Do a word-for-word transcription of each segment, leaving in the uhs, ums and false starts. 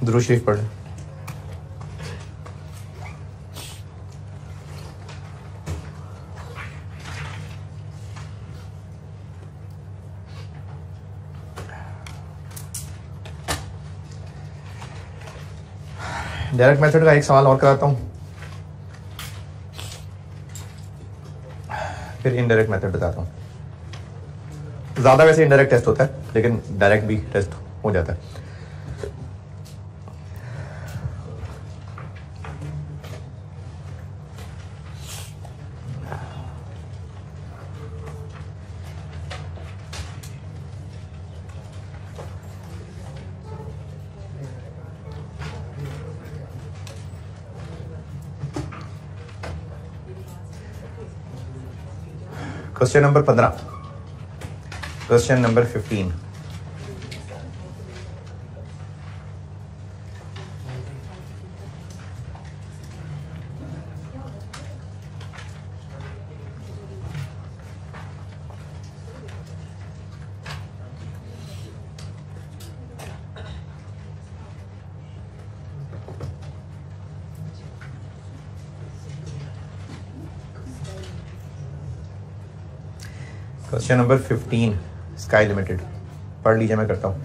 दुरूद शरीफ पढ़। Direct method का एक सवाल और कराता हूं, फिर इनडायरेक्ट मेथड बताता हूं। ज्यादा वैसे इनडायरेक्ट टेस्ट होता है, लेकिन डायरेक्ट भी टेस्ट हो जाता है। क्वेश्चन नंबर पंद्रह, question number fifteen. Question number fifteen, Sky Limited. पढ़ लीजिए, मैं करता हूं।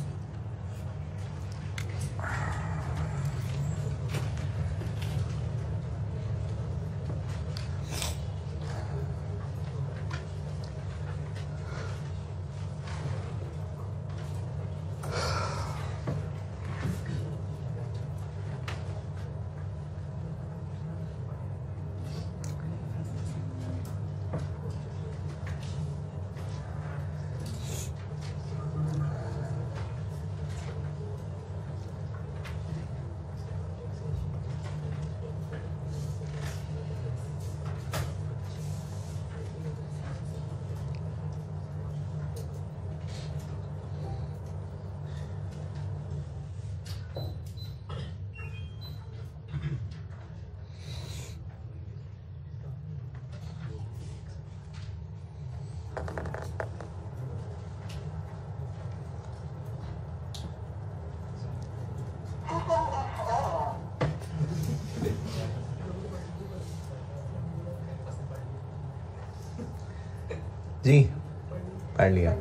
जी पढ़ लिया।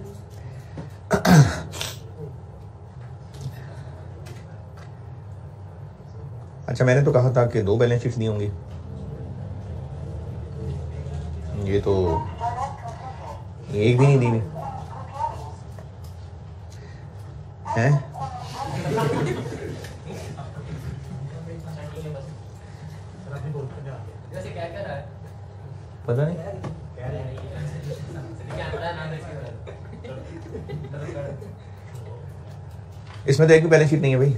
अच्छा, मैंने तो कहा था कि दो बैलेंस शीट्स दी होंगी, ये तो एक भी नहीं दी हुई है। पता नहीं, इसमें तो एक भी बैलेंस शीट नहीं है भाई,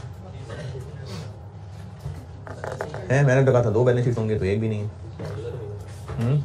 है। मैंने तो कहा था दो बैलेंस शीट होंगे, तो एक भी नहीं है। हम्म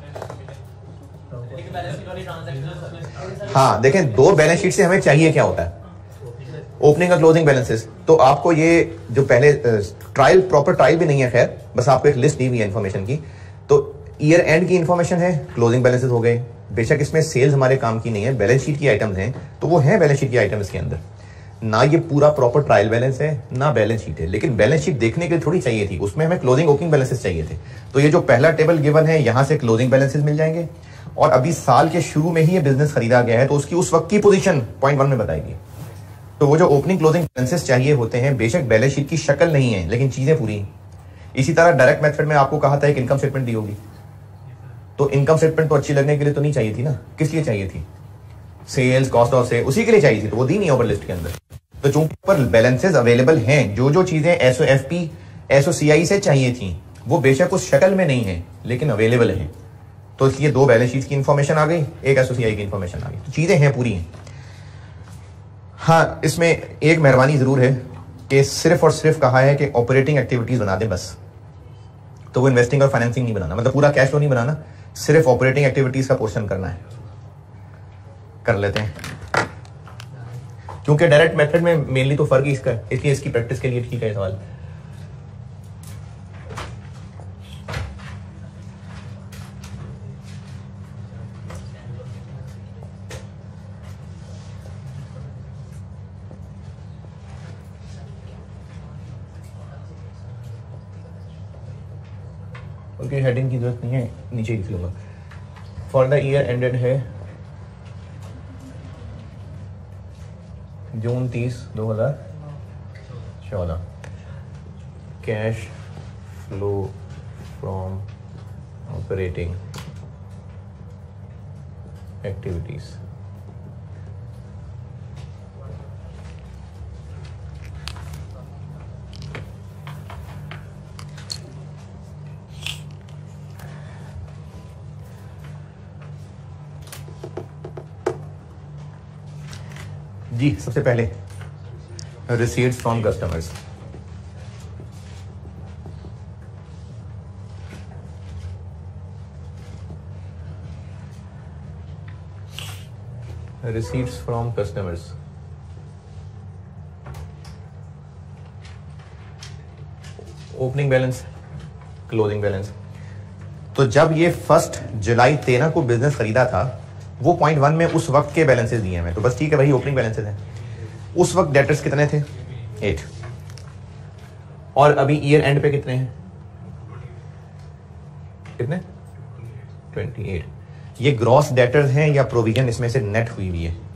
हाँ, देखें, दो बैलेंस शीट से हमें चाहिए क्या होता है, ओपनिंग और क्लोजिंग बैलेंसेस। तो आपको ये जो पहले ट्रायल, प्रॉपर ट्रायल भी नहीं है, खैर, बस आपको एक लिस्ट दी हुई है इन्फॉर्मेशन की। तो ईयर एंड की इन्फॉर्मेशन है, क्लोजिंग बैलेंसेस हो गए। बेशक इसमें सेल्स हमारे काम की नहीं है, बैलेंस शीट की आइटम्स हैं, तो वो है बैलेंस शीट की आइटम्स के अंदर। ना ये पूरा प्रॉपर ट्रायल बैलेंस है, ना बैलेंस शीट है, लेकिन बैलेंस शीट देखने के लिए थोड़ी चाहिए थी, उसमें हमें क्लोजिंग ओपनिंग बैलेंसेस चाहिए थे। तो ये जो पहला टेबल गिवन है, यहां से क्लोजिंग बैलेंसेस मिल जाएंगे, और अभी साल के शुरू में ही ये बिजनेस खरीदा गया है, तो उसकी उस वक्त की पोजीशन पॉइंट वन में बताएगी। तो वो जो ओपनिंग क्लोजिंग बैलेंसेस चाहिए होते हैं, बेशक बैलेंस शीट की शक्ल नहीं है, लेकिन चीजें पूरी हैं। इसी तरह डायरेक्ट मेथड में आपको कहा था एक इनकम स्टेटमेंट दी होगी, तो इनकम स्टेटमेंट तो अच्छी लगने के लिए तो नहीं चाहिए थी ना, किस लिए चाहिए थी? सेल्स, कॉस्ट ऑफ सेल, उसी के लिए चाहिए थी, तो वो दी नहीं ओवर लिस्ट के अंदर। तो चूंकि पर बैलेंसेस अवेलेबल हैं, जो जो चीजें एसओ एफपी, एसओ सीआई से चाहिए थी, वो बेशक उस शक्ल में नहीं है, लेकिन अवेलेबल है। तो इसलिए दो बैलेंस शीट की इंफॉर्मेशन आ गई, एक एसओ सीआई की इंफॉर्मेशन आ गई, तो चीजें हैं, पूरी हैं। हाँ, इसमें एक मेहरबानी जरूर है कि सिर्फ और सिर्फ कहा है कि ऑपरेटिंग एक्टिविटीज बना दे बस। तो वो इन्वेस्टिंग और फाइनेंसिंग नहीं बनाना, मतलब पूरा कैश फ्लो नहीं बनाना, सिर्फ ऑपरेटिंग एक्टिविटीज का पोर्शन करना है। कर लेते हैं, क्योंकि डायरेक्ट मेथड में मेनली तो फर्क ही इसका है, इसलिए इसकी प्रैक्टिस के लिए ठीक है सवाल। उनकी हेडिंग की जरूरत नहीं है, नीचे लिख लूँगा। फॉर द ईयर एंडेड है जून तीस दो हजार चौदह, cash flow from operating activities. जी सबसे पहले receipts from customers. Receipts from customers opening balance, closing balance. तो जब ये फर्स्ट जुलाई तेरह को बिजनेस खरीदा था, वो पॉइंट वन में उस वक्त के बैलेंसेस दिए हैं, तो बस ठीक है भाई, ओपनिंग बैलेंसेस हैं। उस वक्त डेटर्स कितने थे? एट। और अभी ईयर एंड पे कितने हैं? कितने? Twenty eight. ये ग्रॉस डेटर्स हैं या प्रोविजन इसमें से नेट हुई हुई है?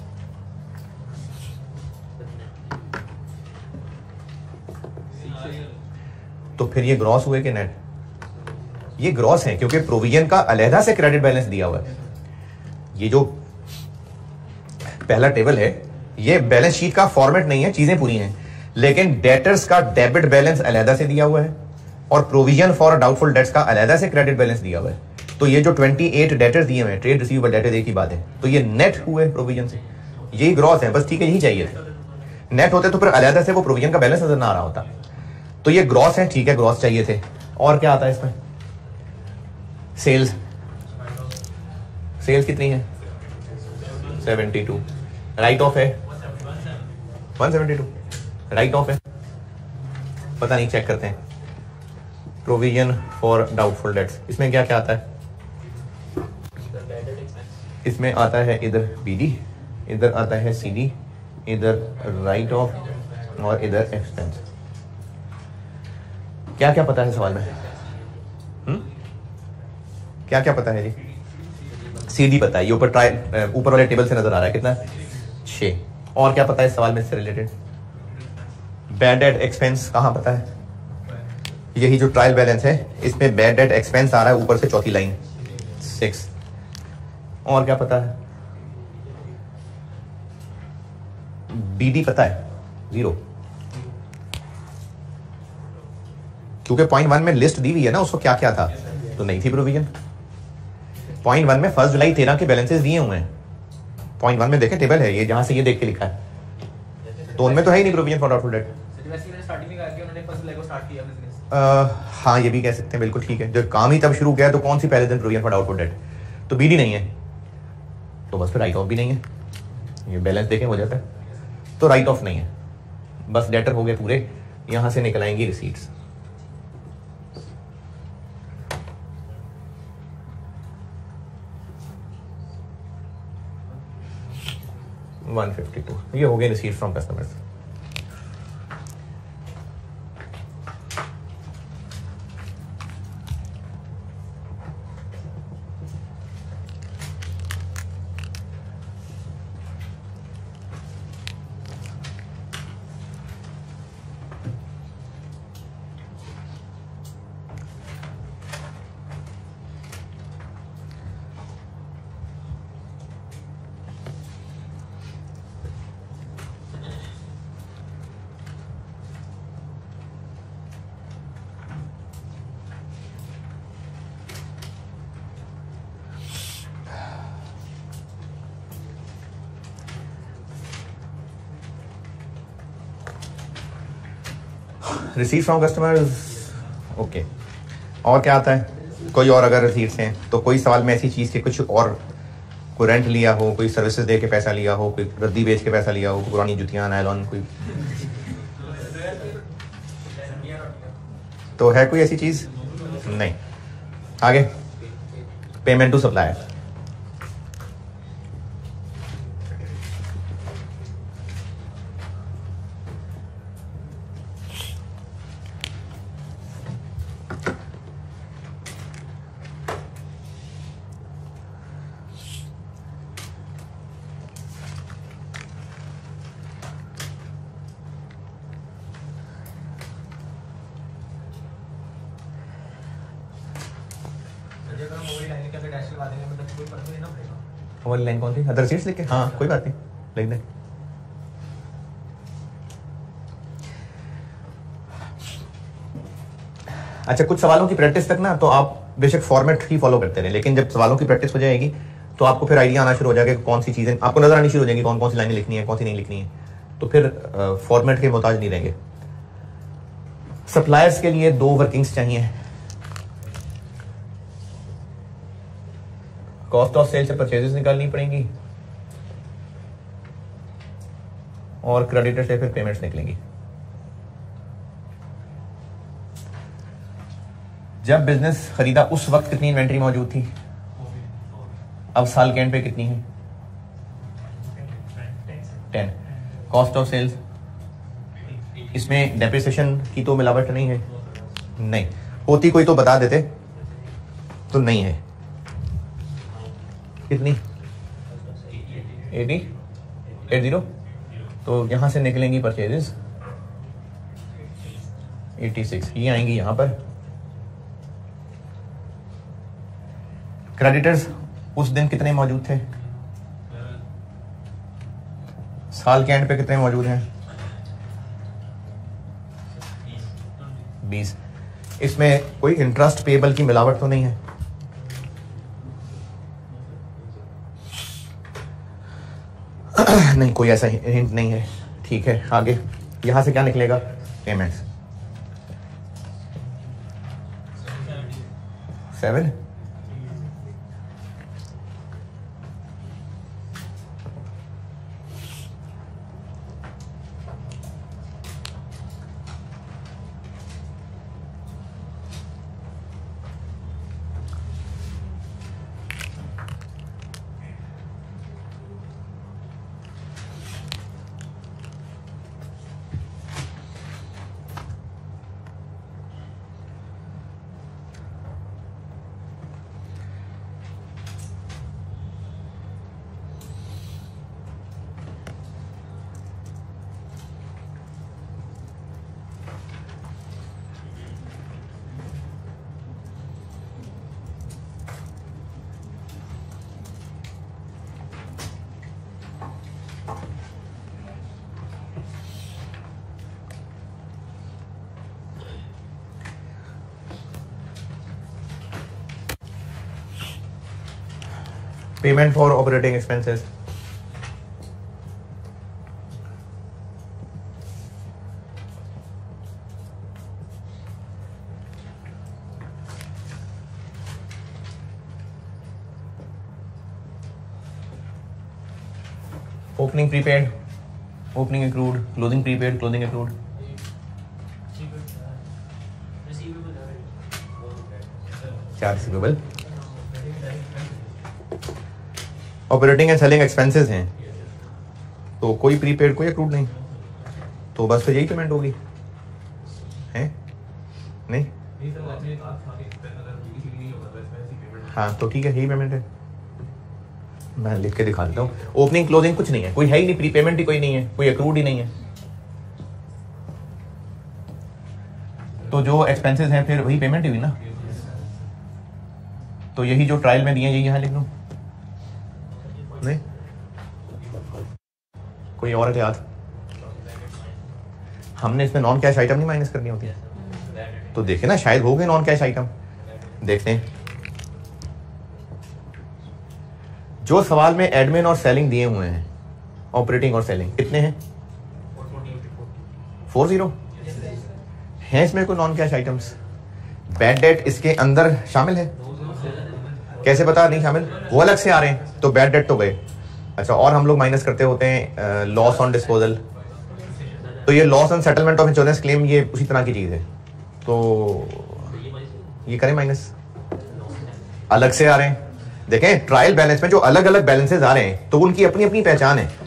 तो फिर ये ग्रॉस हुए कि नेट? ये ग्रॉस है, क्योंकि प्रोविजन का अलहदा से क्रेडिट बैलेंस दिया हुआ है। ये जो पहला टेबल है, ये बैलेंस शीट का फॉर्मेट नहीं है, चीजें पूरी हैं, लेकिन डेटर्स का डेबिट बैलेंस अलहदा से दिया हुआ है और प्रोविजन फॉर डाउटफुल डेट्स का अलहदा से क्रेडिट बैलेंस दिया हुआ है। तो ये जो अट्ठाईस डेटर्स दिए हुए हैं, ट्रेड रिसीवेबल डेटर एक ही बात है, तो ये नेट हुए प्रोविजन से, यही ग्रॉस है, बस ठीक है, यही चाहिए थे। नेट होते तो फिर अलहदा से वो प्रोविजन का बैलेंस नजर ना आ रहा होता। तो ये ग्रॉस है, ठीक है, ग्रॉस चाहिए थे। और क्या आता है इसमें? सेल्स। सेल्स कितनी है? Seventy two. राइट ऑफ है one seventy two. Write off है, पता नहीं, चेक करते हैं। प्रोविजन फॉर डाउटफुल डेट्स, इसमें क्या क्या आता है? इसमें आता है इधर बीडी, इधर आता है सीडी, इधर राइट ऑफ और इधर एक्सपेंस। क्या क्या पता है सवाल में? हुँ? क्या क्या पता है जी? सीडी पता है, ये ऊपर ट्रायल ऊपर वाले टेबल से नजर आ रहा है, कितना? छः। और क्या पता है इस सवाल में इससे रिलेटेड? बैड डेट एक्सपेंस कहाँ पता है? यही जो ट्रायल बैलेंस है, इसमें बैड डेट एक्सपेंस आ रहा है ऊपर से चौथी लाइन, सिक्स। और क्या पता है? बीडी पता है? जीरो, क्योंकि पॉइंट वन में लिस्ट दी हुई है ना, उसको क्या क्या था, तो नहीं थी प्रोविजन। पॉइंट वन में फर्स्ट जुलाई तेरह के बैलेंसेस दिए हुए हैं। पॉइंट वन में देखें, टेबल है ये, जहां से ये देख के लिखा है, तो उनमें तो है ही नहीं प्रोविजन फॉर डाउटफुल डेट। हाँ, ये भी कह सकते हैं, बिल्कुल ठीक है। जब काम ही तब शुरू किया तो कौन सी पहले दिन प्रोविजन फॉर डाउटफुल डेट? तो बीडी नहीं है, तो बस फिर राइट ऑफ भी नहीं है। ये बैलेंस देखें हो जाता है, तो राइट ऑफ नहीं है, बस डेटर हो गए पूरे। यहां से निकल आएंगी रिसीट्स। वन फिफ्टी टू, ये हो गए receipt from customers. Receipt from customers, okay. और क्या आता है? कोई और अगर रिसीट्स हैं तो कोई सवाल में ऐसी चीज़ के कुछ और, कोई रेंट लिया हो, कोई सर्विसेज दे के पैसा लिया हो, कोई रद्दी बेच के पैसा लिया हो, पुरानी जुतियाँ, नायलॉन, कोई तो है कोई ऐसी चीज़? नहीं। आगे, पेमेंट टू सप्लायर। वो वाली लाइन कौन सी? अदर सीट्स लिख के, हाँ कोई बात नहीं, लिख दें। अच्छा, कुछ सवालों की प्रैक्टिस तक ना तो आप बेशक फॉर्मेट ही फॉलो करते रहे, लेकिन जब सवालों की प्रैक्टिस हो जाएगी तो आपको फिर आइडिया आना शुरू हो जाएगा कि कौन सी चीज़ें आपको नजर आनी शुरू हो जाएंगी, कौन कौन सी लाइनें लिखनी है, कौन सी नहीं लिखनी है, तो फिर फॉर्मेट के मोहताज नहीं रहेंगे। सप्लायर्स के लिए दो वर्किंग्स चाहिए, कॉस्ट ऑफ सेल से परचेजेस निकालनी पड़ेंगी और क्रेडिटर से फिर पेमेंट्स निकलेंगी। जब बिजनेस खरीदा उस वक्त कितनी इन्वेंट्री मौजूद थी, अब साल के एंड पे कितनी है? टेन। कॉस्ट ऑफ सेल्स, इसमें डेप्रिसिएशन की तो मिलावट नहीं है, नहीं होती कोई तो बता देते, तो नहीं है। कितनी? एटी एट जीरो, तो यहां से निकलेंगी परचेजेस एटी सिक्स, ये आएंगी यहां पर। क्रेडिटर्स उस दिन कितने मौजूद थे, साल के एंड पे कितने मौजूद हैं? बीस। इसमें कोई इंटरेस्ट पेबल की मिलावट तो नहीं है? नहीं, कोई ऐसा हिंट नहीं है। ठीक है, आगे यहां से क्या निकलेगा? Payments seven. Payment for operating expenses. Opening prepaid, opening accrued, closing prepaid, closing accrued. क्या receivable? Operating and selling expenses हैं, तो कोई प्रीपेड कोई अक्रूड नहीं, तो बस फिर यही पेमेंट होगी, है नहीं? हाँ तो ठीक है, यही पेमेंट है। मैं लिख के दिखा देता हूँ। ओपनिंग क्लोजिंग कुछ नहीं है, कोई है ही नहीं, प्रीपेमेंट ही कोई नहीं है, कोई अक्रूड ही नहीं है, तो जो एक्सपेंसेस हैं फिर वही पेमेंट ही हुई ना। तो यही जो ट्रायल में दिए यही यहाँ लिख लूँ? नहीं, कोई और है याद? हमने इसमें नॉन कैश आइटम नहीं माइनस करनी होती, तो देखे ना शायद हो गए नॉन कैश आइटम। देखते हैं, जो सवाल में एडमिन और सेलिंग दिए हुए हैं, ऑपरेटिंग और सेलिंग कितने हैं? फोर जीरो है। इसमें कोई non cash items? Bad debt इसके अंदर शामिल है? कैसे पता नहीं शामिल? वो अलग से आ रहे हैं, तो बैड डेट तो गए। अच्छा, और हम लोग माइनस करते होते हैं लॉस ऑन डिस्पोजल, तो ये loss on settlement of insurance claim ये उसी तरह की चीज है, तो ये करें माइनस। अलग से आ रहे हैं, देखें ट्रायल बैलेंस में जो अलग अलग बैलेंसेस आ रहे हैं तो उनकी अपनी अपनी पहचान है।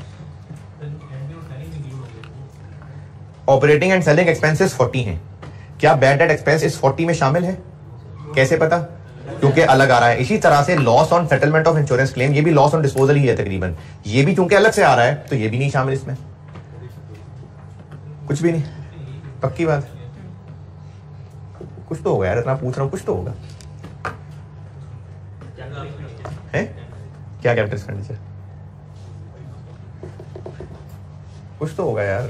Operating and selling expenses forty हैं, क्या बैड डेट एक्सपेंस इस फोर्टी में शामिल है? कैसे पता? क्योंकि अलग आ रहा है। इसी तरह से loss on settlement of insurance claim, ये भी लॉस ऑन डिस्पोजल ही है तकरीबन, ये भी चूंकि अलग से आ रहा है तो ये भी नहीं शामिल इसमें, कुछ भी नहीं। पक्की बात? कुछ तो होगा यार, इतना पूछ रहा हूं, कुछ तो होगा है क्या कैपिटल एक्सपेंडिचर? कुछ तो होगा यार,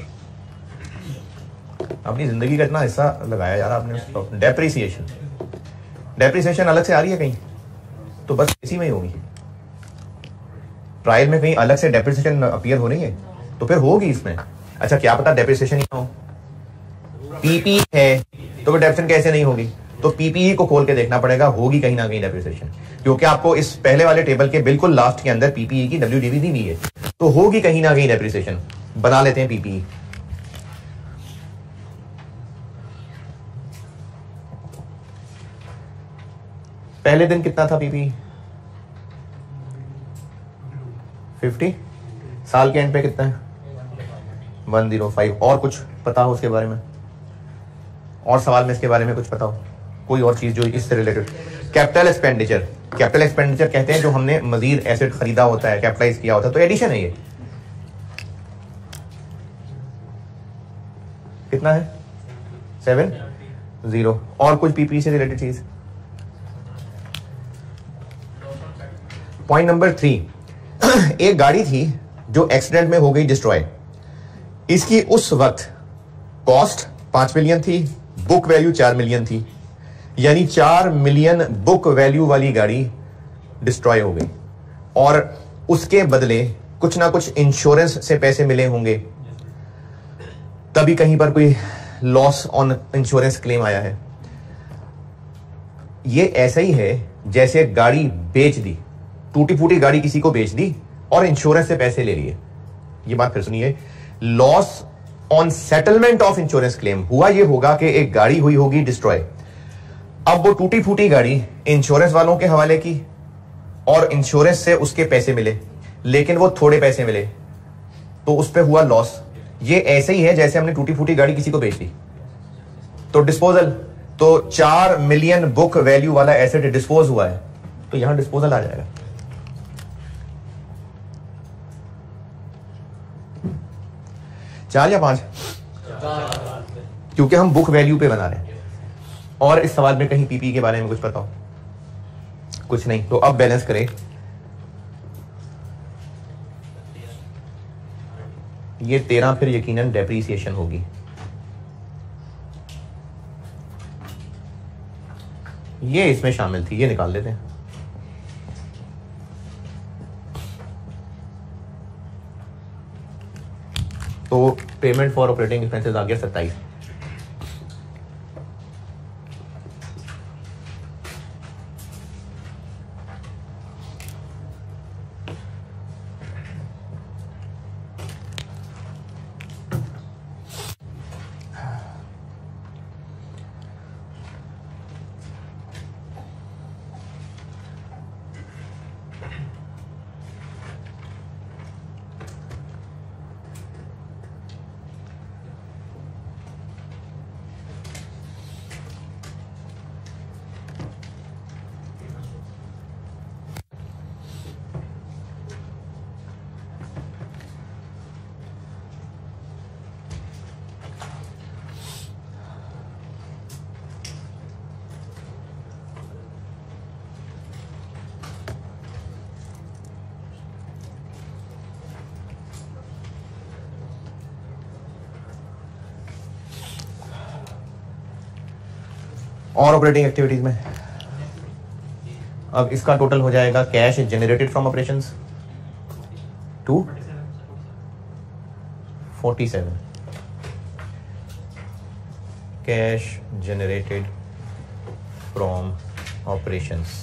अपनी जिंदगी का इतना हिस्सा लगाया यार आपने। डेप्रिसिएशन, डेप्रिसिएशन अलग से आ रही है कहीं? तो बस इसी में ही होगी। ट्रायल में कहीं अलग से डेप्रिसिएशन अपीयर हो रही है तो फिर होगी इसमें। अच्छा क्या पता डेप्रिसिएशन ही ना हो, पीपी है तो फिर डेप्रिसिएशन कैसे नहीं होगी? तो पीपीई को खोल के देखना पड़ेगा, होगी कहीं ना कहीं डेप्रिसिएशन, क्योंकि आपको इस पहले वाले टेबल के बिल्कुल लास्ट के अंदर पीपीई की डब्ल्यूडीवी दी हुई है, तो होगी कहीं ना कहीं डेप्रिसिएशन। बना लेते हैं पीपीई। पहले दिन कितना था पीपीई? फिफ्टी। साल के एंड पे कितना है? One zero five. और कुछ पता हो उसके बारे में? और सवाल में इसके बारे में कुछ पता हो? कोई और चीज जो इससे related? Capital expenditure, capital expenditure कहते हैं जो हमने मजीद एसेट खरीदा होता है, कैपिटलाइज किया होता है, तो एडिशन है ये। कितना है? Seven zero. और कुछ पीपी से रिलेटेड चीज? पॉइंट नंबर थ्री, एक गाड़ी थी जो एक्सीडेंट में हो गई डिस्ट्रॉय। इसकी उस वक्त कॉस्ट पांच मिलियन थी, बुक वैल्यू चार मिलियन थी, यानी चार मिलियन बुक वैल्यू वाली गाड़ी डिस्ट्रॉय हो गई और उसके बदले कुछ ना कुछ इंश्योरेंस से पैसे मिले होंगे, तभी कहीं पर कोई लॉस ऑन इंश्योरेंस क्लेम आया है। ये ऐसा ही है जैसे गाड़ी बेच दी, टूटी फूटी गाड़ी किसी को बेच दी और इंश्योरेंस से पैसे ले लिए। ये बात फिर सुनिए, loss on settlement of insurance claim हुआ ये होगा कि एक गाड़ी हुई होगी डिस्ट्रॉय, अब वो टूटी फूटी गाड़ी इंश्योरेंस वालों के हवाले की और इंश्योरेंस से उसके पैसे मिले, लेकिन वो थोड़े पैसे मिले तो उस पर हुआ लॉस। ये ऐसे ही है जैसे हमने टूटी फूटी गाड़ी किसी को बेच दी तो डिस्पोजल, तो चार मिलियन बुक वैल्यू वाला एसेट डिस्पोज हुआ है तो यहां डिस्पोजल आ जाएगा। चार या पांच? क्योंकि हम बुक वैल्यू पे बना रहे हैं। और इस सवाल में कहीं पीपी के बारे में कुछ पता हो? कुछ नहीं। तो अब बैलेंस करें, ये तेरह फिर यकीनन डेप्रीसिएशन होगी। ये इसमें शामिल थी, ये निकाल देते हैं। तो पेमेंट फॉर ऑपरेटिंग एक्सपेंसेस आ गया सत्ताईस। और ऑपरेटिंग एक्टिविटीज में अब इसका टोटल हो जाएगा cash generated from operations two forty seven, cash generated from operations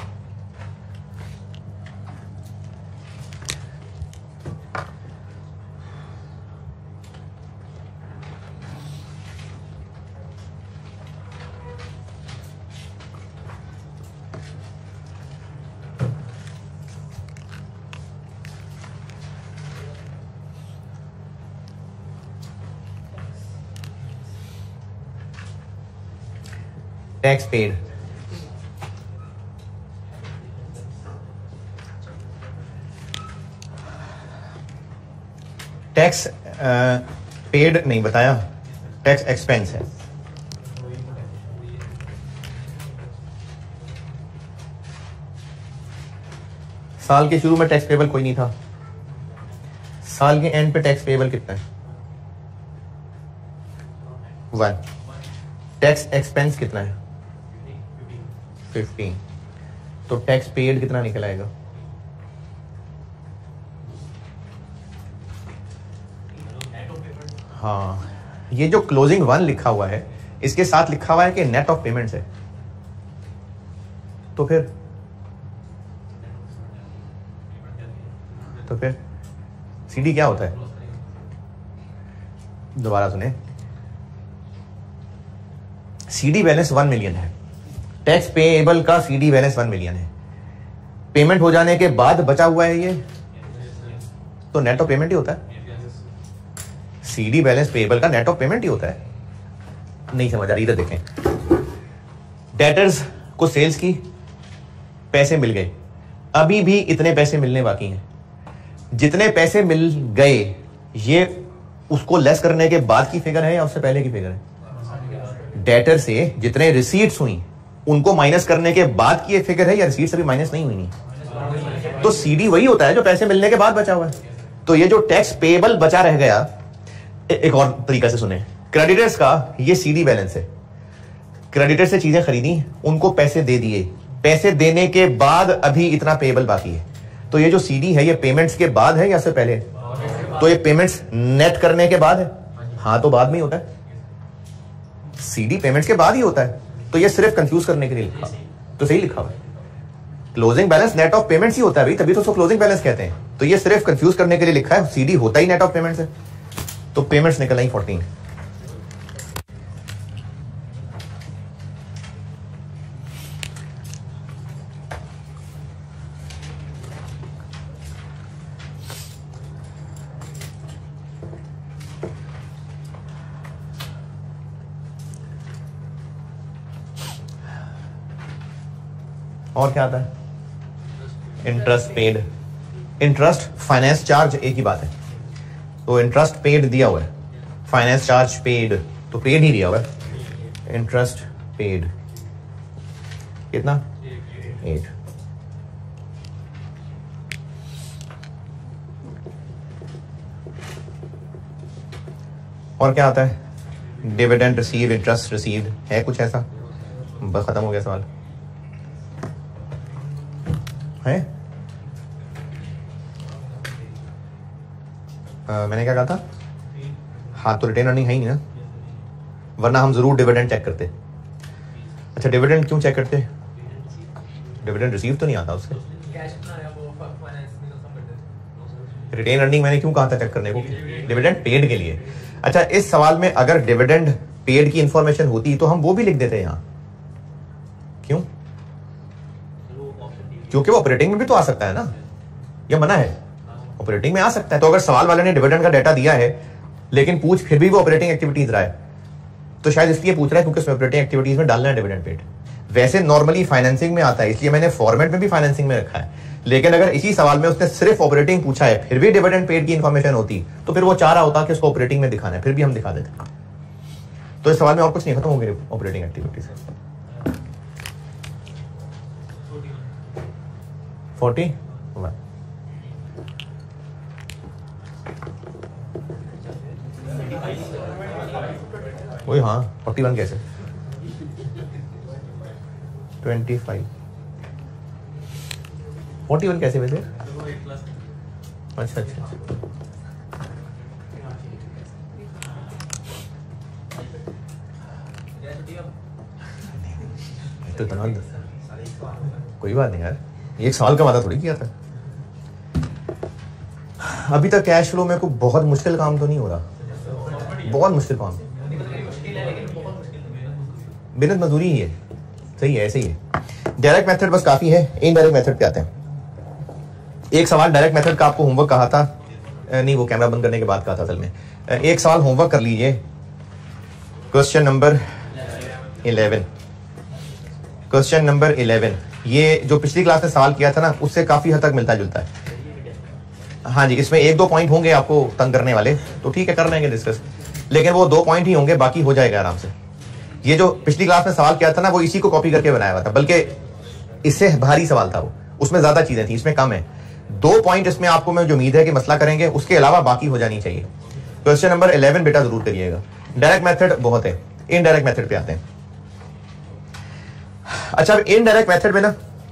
tax paid, tax paid नहीं बताया, टैक्स एक्सपेंस है। साल के शुरू में टैक्स पेबल कोई नहीं था, साल के एंड पे टैक्स पेबल कितना है? वन। टैक्स एक्सपेंस कितना है? फिफ्टीन। तो टैक्स पेड कितना निकल आएगा? हाँ, ये जो क्लोजिंग वन लिखा हुआ है इसके साथ लिखा हुआ है कि नेट ऑफ पेमेंट्स है, तो फिर तो फिर सीडी क्या होता है? दोबारा सुने, सीडी बैलेंस वन मिलियन है, टैक्स पेएबल का सीडी बैलेंस वन मिलियन है, पेमेंट हो जाने के बाद बचा हुआ है ये, तो नेट ऑफ पेमेंट ही होता है। सीडी बैलेंस पेएबल का नेट ऑफ पेमेंट ही होता है। नहीं समझ आ रही? इधर देखें, डेटर्स को सेल्स की पैसे मिल गए, अभी भी इतने पैसे मिलने बाकी हैं। जितने पैसे मिल गए ये उसको लेस करने के बाद की फिगर है या उससे पहले की फिगर है? डेटर से जितने रिसीट्स हुई उनको माइनस करने के बाद की ये फिगर है या रिसीट्स अभी माइनस नहीं हुई? नहीं। तो सीडी वही होता है जो पैसे मिलने के बाद बचा हुआ है। तो ये जो टैक्स पेएबल बचा रह गया, एक और तरीका से सुने, क्रेडिटर्स का ये सीडी बैलेंस है। क्रेडिटर से चीजें खरीदी, उनको पैसे दे दिए, पैसे देने के बाद अभी इतना पेएबल बाकी है। तो ये जो सीडी है ये पेमेंट्स के बाद है या से पहले? तो ये पेमेंट्स नेट करने के बाद है। हाँ, तो बाद में ही होता है, सीडी पेमेंट्स के बाद ही होता है। तो ये सिर्फ कंफ्यूज करने के लिए लिखा, तो सही लिखा हुआ है। Closing balance net of payments ही होता है भाई, तभी तो उसको क्लोजिंग बैलेंस कहते हैं। तो ये सिर्फ कंफ्यूज करने के लिए लिखा है, सीडी होता ही नेट ऑफ पेमेंट्स है। तो पेमेंट्स निकल आई फोर्टीन। और क्या आता है? Interest paid. Interest finance charge एक ही बात है। तो इंटरेस्ट पेड दिया हुआ है, फाइनेंस चार्ज पेड, तो पेड ही दिया हुआ है। इंटरेस्ट पेड कितना? एट। और क्या आता है? डिविडेंड रिसीव, इंटरेस्ट रिसीव्ड, है कुछ ऐसा? बस खत्म हो गया सवाल है। आ, मैंने क्या कहा था? हाँ, तो रिटेन अर्निंग है ही नहीं ना, वरना हम जरूर डिविडेंड चेक करते। अच्छा, डिविडेंड क्यों चेक करते? डिविडेंड रिसीव तो नहीं आता उससे। रिटेन अर्निंग मैंने क्यों कहा था चेक करने को? डिविडेंड पेड के लिए। अच्छा, इस सवाल में अगर डिविडेंड पेड की इंफॉर्मेशन होती तो हम वो भी लिख देते यहां। क्यों? क्योंकि वो ऑपरेटिंग में भी तो आ सकता है ना, ये मना है? ऑपरेटिंग में आ सकता है। तो अगर सवाल वाले ने डिविडेंड का डाटा दिया है लेकिन पूछ फिर भी वो ऑपरेटिंग एक्टिविटीज रहा है, तो शायद इसलिए पूछ रहा है क्योंकि उसमें ऑपरेटिंग एक्टिविटीज में डालना है डिविडेंड पेड। वैसे नॉर्मली फाइनेंसिंग में आता है, इसलिए मैंने फॉर्मेट में भी फाइनेंसिंग में रखा है। लेकिन अगर इसी सवाल में उसने सिर्फ ऑपरेटिंग पूछा है फिर भी डिविडेंड पेड की इंफॉर्मेशन होती तो फिर वो चाह रहा होता कि उसको ऑपरेटिंग में दिखाना है, फिर भी हम दिखा देते। तो इस सवाल में और कुछ नहीं, खत्म हो गई ऑपरेटिंग एक्टिविटीज। Forty one. वही, हाँ, फोर्टी वन कैसे? Twenty five. फोर्टी वन कैसे वैसे? अच्छा अच्छा तो इतना कोई बात नहीं यार, ये एक साल का वादा थोड़ी किया था। अभी तक कैश फ्लो में कोई बहुत मुश्किल काम तो नहीं हो रहा, बहुत मुश्किल काम, बिजनेस मजदूरी ही है। सही है, ऐसे ही है। डायरेक्ट मेथड बस काफी है, इनडायरेक्ट मेथड पे आते हैं। एक सवाल डायरेक्ट मेथड का आपको होमवर्क कहा था, नहीं वो कैमरा बंद करने के बाद कहा था असल में। एक सवाल होमवर्क कर लीजिए, question number eleven. Question number eleven ये जो पिछली क्लास में सवाल किया था ना उससे काफी हद तक मिलता जुलता है। हाँ जी, इसमें एक दो पॉइंट होंगे आपको तंग करने वाले, तो ठीक है कर लेंगे डिस्कस, लेकिन वो दो पॉइंट ही होंगे, बाकी हो जाएगा आराम से। ये जो पिछली क्लास में सवाल किया था ना वो इसी को कॉपी करके बनाया हुआ था, बल्कि इससे भारी सवाल था वो, उसमें ज्यादा चीजें थी, इसमें कम है। दो पॉइंट इसमें आपको मैं जो उम्मीद है कि मसला करेंगे, उसके अलावा बाकी हो जानी चाहिए। क्वेश्चन नंबर इलेवन बेटा जरूर करिएगा। डायरेक्ट मेथड बहुत है, इनडायरेक्ट मेथड पे आते हैं। अच्छा, इनडायरेक्ट मेथड में ना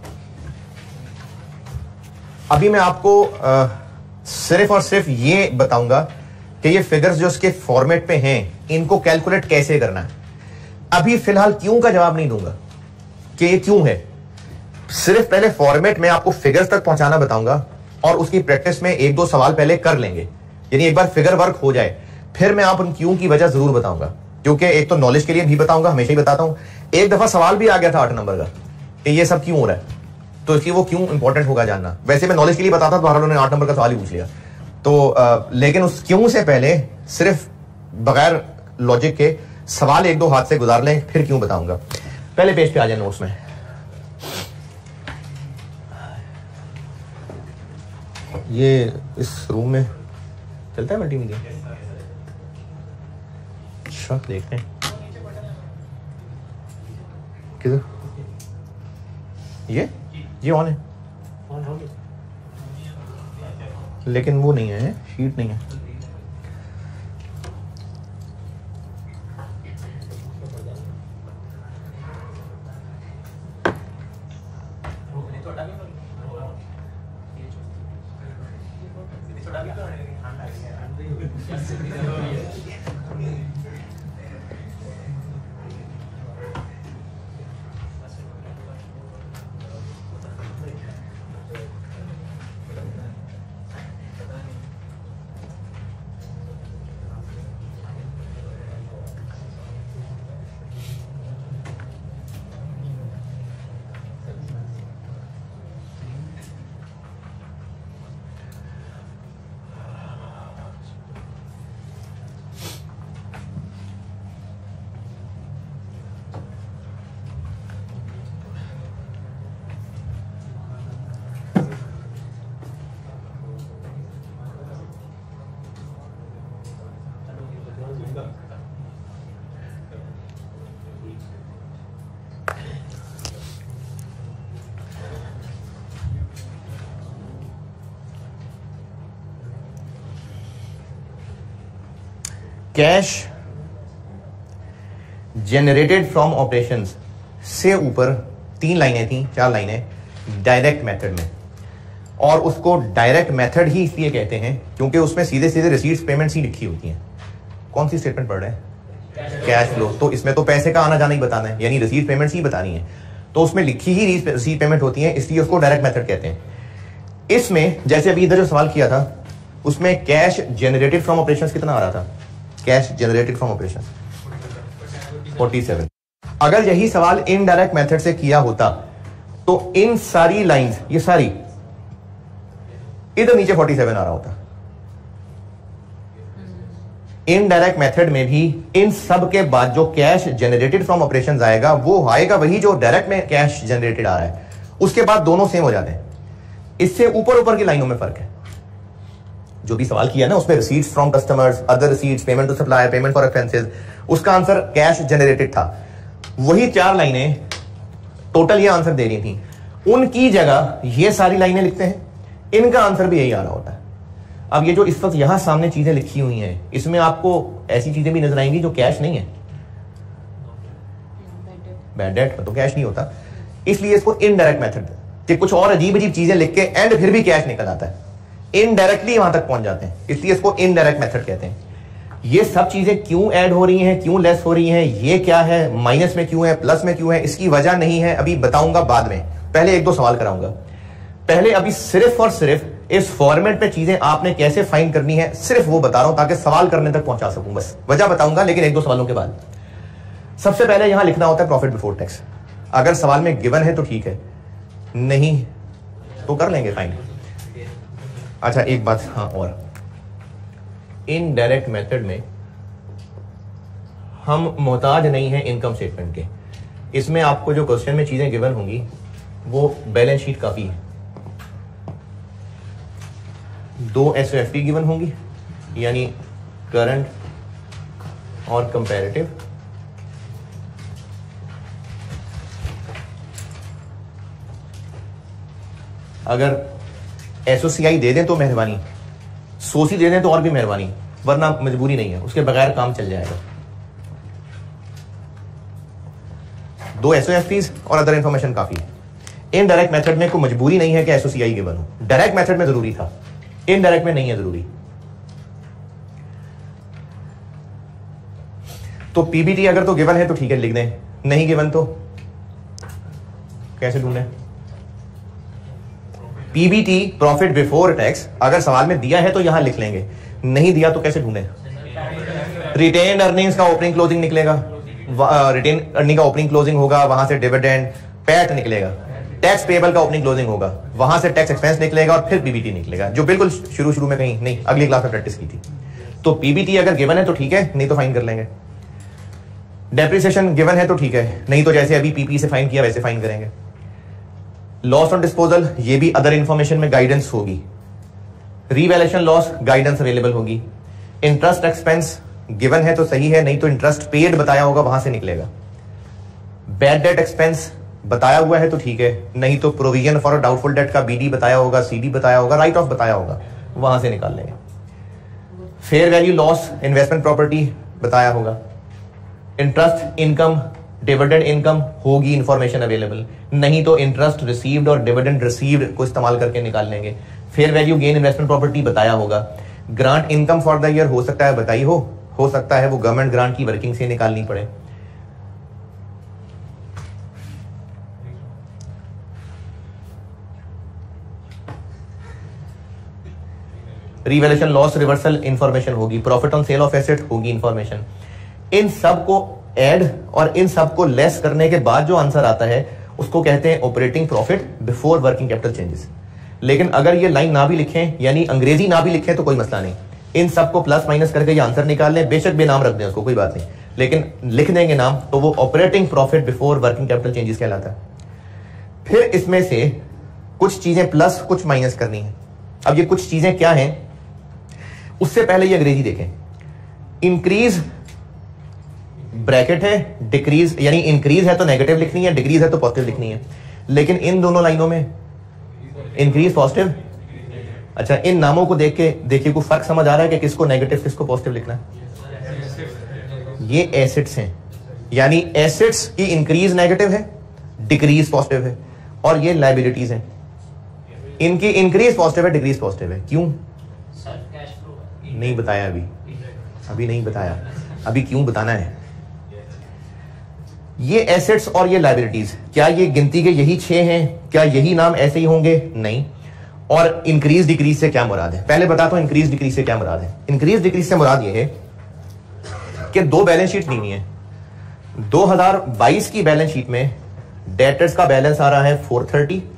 अभी मैं आपको आ, सिर्फ और सिर्फ ये बताऊंगा कि ये फिगर्स जो इसके फॉर्मेट पे हैं इनको कैलकुलेट कैसे करना है। अभी फिलहाल क्यों का जवाब नहीं दूंगा कि ये क्यों है, सिर्फ पहले फॉर्मेट में आपको फिगर्स तक पहुंचाना बताऊंगा और उसकी प्रैक्टिस में एक दो सवाल पहले कर लेंगे, यानी एक बार फिगर वर्क हो जाए फिर मैं आप उन क्यों की वजह जरूर बताऊंगा, क्योंकि एक तो नॉलेज के लिए भी बताऊंगा, हमेशा ही बताता हूं। एक दफा सवाल भी आ गया था आठ नंबर का कि ये सब क्यों हो रहा है, तो इसलिए वो क्यों इंपॉर्टेंट होगा जानना। वैसे मैं नॉलेज के लिए बताता तो उन्होंने आठ नंबर का सवाल ही पूछ लिया, तो आ, लेकिन उस क्यों से पहले सिर्फ बगैर लॉजिक के सवाल एक दो हाथ से गुजार लें, फिर क्यों बताऊंगा। पहले पेज पे आ जाए नोट्स में। ये इस रूम में चलता है मल्टीमीडिया? अच्छा, देखते हैं किधर। ये ये ऑन है लेकिन वो नहीं है, शीट नहीं है। कैश जनरेटेड फ्रॉम ऑपरेशंस से ऊपर तीन लाइनें थी, चार लाइनें डायरेक्ट मेथड में, और उसको डायरेक्ट मेथड ही इसलिए कहते हैं क्योंकि उसमें सीधे सीधे रिसीट्स पेमेंट्स ही लिखी होती हैं। कौन सी स्टेटमेंट पढ़ रहे हैं? Cash flow. तो इसमें तो पैसे का आना जाना ही बताना है, यानी रिसीट पेमेंट्स ही बतानी है, तो उसमें लिखी ही रिसीट पेमेंट होती है, इसलिए उसको डायरेक्ट मेथड कहते हैं। इसमें जैसे अभी इधर जो सवाल किया था उसमें कैश जनरेटेड फ्रॉम ऑपरेशंस कितना आ रहा था? कैश जनरेटेड फ्रॉम ऑपरेशंस सैंतालीस। अगर यही सवाल इनडायरेक्ट मेथड से किया होता तो इन सारी लाइंस, ये सारी इधर नीचे सैंतालीस आ रहा होता। इनडायरेक्ट मेथड में भी इन सब के बाद जो कैश जनरेटेड फ्रॉम ऑपरेशंस आएगा वो आएगा वही जो डायरेक्ट में कैश जनरेटेड आ रहा है, उसके बाद दोनों सेम हो जाते हैं। इससे ऊपर ऊपर की लाइनों में फर्क है। जो भी सवाल किया ना उसमें receipts from customers, other receipts, payment to supplier, payment for expenses, उसका आंसर कैश जनरेटेड था। वही चार लाइनें टोटल ये आंसर दे रही थी, उनकी जगह ये सारी लाइनें लिखते हैं, इनका आंसर भी यही आ रहा होता है। अब ये जो इस वक्त यहां सामने चीजें लिखी हुई हैं इसमें आपको ऐसी चीजें भी नजर आएंगी जो कैश नहीं है। बैड डेट तो कैश नहीं होता, इसलिए इसको इनडायरेक्ट मेथड कि कुछ और अजीब अजीब चीजें लिख के एंड फिर भी कैश निकल आता है, इनडायरेक्टली वहां तक पहुंच जाते हैं, इसलिए इसको इनडायरेक्ट मेथड कहते हैं। ये सब चीजें क्यों ऐड हो रही हैं, क्यों लेस हो रही हैं, ये क्या है, माइनस में क्यों है, प्लस में क्यों है, इसकी वजह नहीं है, अभी बताऊंगा बाद में। पहले एक दो सवाल कराऊंगा। पहले अभी सिर्फ और सिर्फ इस फॉर्मेट पे चीजें आपने कैसे फाइंड करनी है सिर्फ वो बता रहा हूं ताकि सवाल करने तक पहुंचा सकूं। बस वजह बताऊंगा लेकिन एक दो सवालों के बाद। सबसे पहले यहां लिखना होता है प्रॉफिट बिफोर टैक्स। अगर सवाल में गिवन है तो ठीक है, नहीं तो कर लेंगे फाइंड। अच्छा एक बात हाँ और, इनडायरेक्ट मेथड में हम मोहताज नहीं है इनकम स्टेटमेंट के। इसमें आपको जो क्वेश्चन में चीजें गिवन होंगी वो बैलेंस शीट काफी है। दो एस एफ टी गिवन होंगी यानी करंट और कंपैरेटिव, अगर एसओसीआई दे दें तो मेहरबानी, सोसी दे दें तो और भी मेहरबानी, वरना मजबूरी नहीं है, उसके बगैर काम चल जाएगा। दो एसओएफपीज और अदर इंफॉर्मेशन काफी है। इनडायरेक्ट मेथड में कोई मजबूरी नहीं है कि एसओसीआई गिवन हो, डायरेक्ट मेथड में जरूरी था, इनडायरेक्ट में नहीं है जरूरी। तो पीबीटी अगर तो गिवन है तो ठीक है लिख दें, नहीं गिवन तो कैसे ढूंढें? पीबीटी प्रॉफिट बिफोर टैक्स अगर सवाल में दिया है तो यहां लिख लेंगे, नहीं दिया तो कैसे ढूंढें? रिटेन अर्निंग्स का ओपनिंग क्लोजिंग निकलेगा, रिटेन अर्निंग का ओपनिंग क्लोजिंग होगा, वहां से डिविडेंड पैट निकलेगा, टैक्स पेबल का ओपनिंग क्लोजिंग होगा, वहां से टैक्स एक्सपेंस निकलेगा और फिर पीबीटी निकलेगा, जो बिल्कुल शुरू शुरू में कहीं नहीं अगली क्लास में प्रैक्टिस की थी। तो पीबीटी अगर गिवन है तो ठीक है, नहीं तो फाइन कर लेंगे। डेप्रिसिएशन गिवन है तो ठीक है, नहीं तो जैसे अभी पीपी से फाइन किया वैसे फाइन करेंगे। लॉस ऑन डिस्पोजल ये भी अदर इंफॉर्मेशन में गाइडेंस होगी। रीवैल्यूएशन लॉस गाइडेंस अवेलेबल होगी। इंटरेस्ट एक्सपेंस गिवन है तो सही है, नहीं तो इंटरेस्ट पेड बताया होगा वहां से निकलेगा। बैड डेट एक्सपेंस बताया हुआ है तो ठीक है, नहीं तो प्रोविजन फॉर डाउटफुल डेट का बीडी बताया होगा, सीडी बताया होगा, राइट ऑफ बताया होगा, वहां से निकाल लेंगे। Fair value loss investment property बताया होगा। इंटरेस्ट इनकम डिविडेंड इनकम होगी इंफॉर्मेशन अवेलेबल, नहीं तो इंटरेस्ट रिसीव्ड और डिविडेंड रिसीव्ड को इस्तेमाल करके निकाल लेंगे। Fair value gain investment property बताया होगा। Grant income for the year हो सकता है बताई हो हो सकता है वो गवर्नमेंट ग्रांट की वर्किंग से निकालनी पड़े। रिवैल्यूएशन लॉस रिवर्सल इंफॉर्मेशन होगी। Profit on sale of asset होगी इंफॉर्मेशन। इन सब को ऐड और इन सब को लेस करने के बाद जो आंसर आता है उसको कहते हैं operating profit before working capital changes. लेकिन अगर ये लाइन ना भी लिखें, यानी अंग्रेजी ना भी लिखें तो कोई मसला नहीं, इन सबको प्लस माइनस करके ये आंसर निकाल लें, बेशक बेनाम रख दें उसको, कोई बात नहीं, लेकिन लिख देंगे नाम तो वो operating profit before working capital changes कहलाता है। फिर इसमें से कुछ चीजें प्लस कुछ माइनस करनी है। अब ये कुछ चीजें क्या हैं उससे पहले ये अंग्रेजी देखें। इंक्रीज ब्रैकेट है, डिक्रीज यानी इंक्रीज है तो नेगेटिव लिखनी है, डिक्रीज है तो पॉजिटिव लिखनी है। लेकिन इन दोनों लाइनों में इंक्रीज पॉजिटिव। अच्छा, इन नामों को देख के देखिए कोई फर्क समझ आ रहा है कि किसको नेगेटिव किसको पॉजिटिव लिखना है? ये एसेट्स हैं, यानी एसेट्स की इंक्रीज नेगेटिव है, डिक्रीज पॉजिटिव है, और ये लायबिलिटीज हैं, इनकी इंक्रीज पॉजिटिव है, डिक्रीज पॉजिटिव है। क्यों नहीं बताया? अभी अभी नहीं बताया, अभी क्यों बताना है? ये एसेट्स और ये लायबिलिटीज, क्या ये गिनती के यही छह हैं? क्या यही नाम ऐसे ही होंगे? नहीं। और इंक्रीज डिक्रीज से क्या मुराद है? पहले बताता हूं इंक्रीज डिक्रीज से क्या मुराद है। इंक्रीज डिक्रीज से मुराद ये है कि दो बैलेंस शीट ली हुई है। दो हज़ार बाईस की बैलेंस शीट में डेटर्स का बैलेंस आ रहा है चार सौ तीस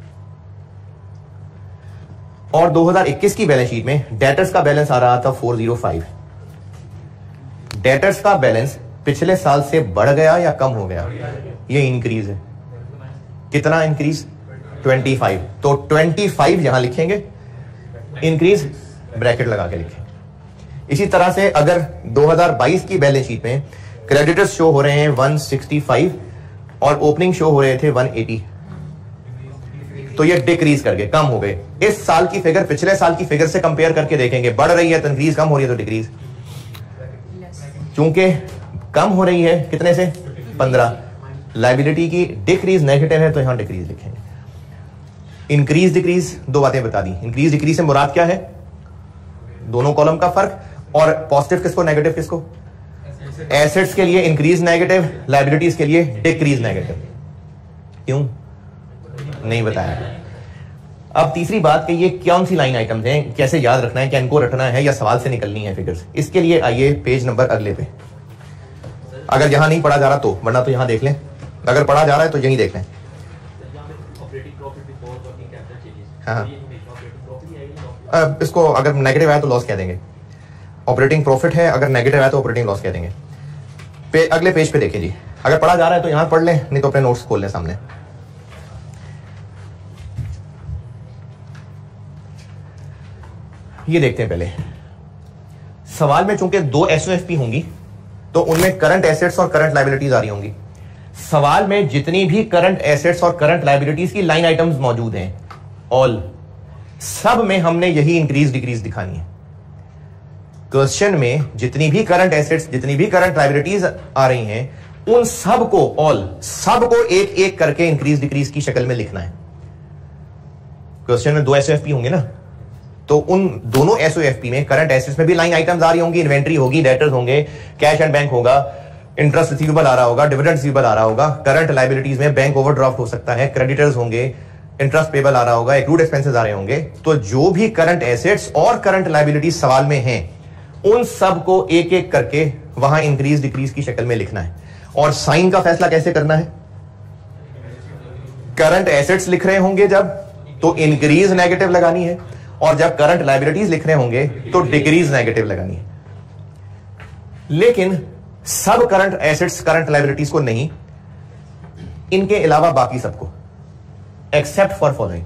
और दो हज़ार इक्कीस की बैलेंस शीट में डेटर्स का बैलेंस आ रहा था चार सौ पांच। डेटर्स का बैलेंस पिछले साल से बढ़ गया या कम हो गया? ये इंक्रीज है। कितना इंक्रीज? पच्चीस। तो पच्चीस यहां लिखेंगे, इंक्रीज ब्रैकेट लगा के लिखेंगे। इसी तरह से अगर दो हज़ार बाईस की बैलेंस शीट में क्रेडिटर्स शो हो रहे हैं एक सौ पैंसठ और ओपनिंग शो हो रहे थे एक सौ अस्सी, तो ये डिक्रीज करके कम हो गए। इस साल की फिगर पिछले साल की फिगर से कंपेयर करके देखेंगे, बढ़ रही है तो इंक्रीज, कम हो रही है तो डिक्रीज। चूंकि कम हो रही है कितने से? पंद्रह। लायबिलिटी की डिक्रीज नेगेटिव है तो यहां डिक्रीज लिखेंगे। इंक्रीज डिक्रीज दो बातें बता दी। इंक्रीज डिक्रीज से मुराद क्या है? दोनों कॉलम का फर्क, और पॉजिटिव किसको नेगेटिव किसको? एसेट्स के लिए इंक्रीज नेगेटिव, लायबिलिटीज के लिए डिक्रीज नेगेटिव। क्यों नहीं बताया? अब तीसरी बात कि ये कौन सी लाइन आइटम्स हैं, कैसे याद रखना है, क्या इनको रटना है या सवाल से निकलनी है फिगर्स? इसके लिए आइए पेज नंबर अगले पे। अगर यहां नहीं पढ़ा जा रहा तो, वरना तो यहां देख लें, अगर पढ़ा जा रहा है तो यहीं देख लें। हाँ, इसको अगर नेगेटिव है तो लॉस कह देंगे, ऑपरेटिंग प्रॉफिट है, अगर नेगेटिव है तो ऑपरेटिंग लॉस कह देंगे। पे, अगले पेज पे देखिए जी, अगर पढ़ा जा रहा है तो यहां पढ़ लें, नहीं तो अपने नोट्स खोल लें सामने। ये देखते हैं पहले सवाल में, चूंकि दो एसओएफपी होंगी तो उनमें करंट एसेट्स और करंट लायबिलिटीज आ रही होंगी। सवाल में जितनी भी करंट एसेट्स और करंट लायबिलिटीज की लाइन आइटम्स मौजूद हैं, ऑल, सब में हमने यही इंक्रीज डिक्रीज दिखानी है। क्वेश्चन में जितनी भी करंट एसेट्स, जितनी भी करंट लायबिलिटीज आ रही हैं, उन सब को, ऑल सब को एक एक करके इंक्रीज डिक्रीज की शक्ल में लिखना है। क्वेश्चन में दो एसओएफपी होंगे ना, तो उन दोनों एसओएफपी में करंट एसेट्स में भी लाइन आइटम्स आ रही होंगी, इन्वेंट्री होगी, डेटर्स होंगे, कैश एंड बैंक होगा, इंटरेस्ट रिसीवेबल आ रहा होगा, डिविडेंड रिसीवेबल आ रहा होगा। करंट लायबिलिटीज में बैंक ओवरड्राफ्ट हो सकता है, क्रेडिटर्स होंगे, इंटरेस्ट पेबल आ रहा होगा, एक्रूड एक्सपेंसेस आ रहे होंगे। तो जो भी करंट एसेट्स और करंट लायबिलिटीज सवाल में हैं, उन सब को एक एक करके वहां इंक्रीज डिक्रीज की शक्ल में लिखना है। और साइन का फैसला कैसे करना है? करंट एसेट्स लिख रहे होंगे जब, तो इंक्रीज नेगेटिव लगानी है, और जब करंट लायबिलिटीज लिख रहे होंगे तो डिक्रीज नेगेटिव लगानी है। लेकिन सब करंट एसेट्स करंट लायबिलिटीज को नहीं, इनके अलावा बाकी सबको, एक्सेप्ट फॉर फॉलोइंग,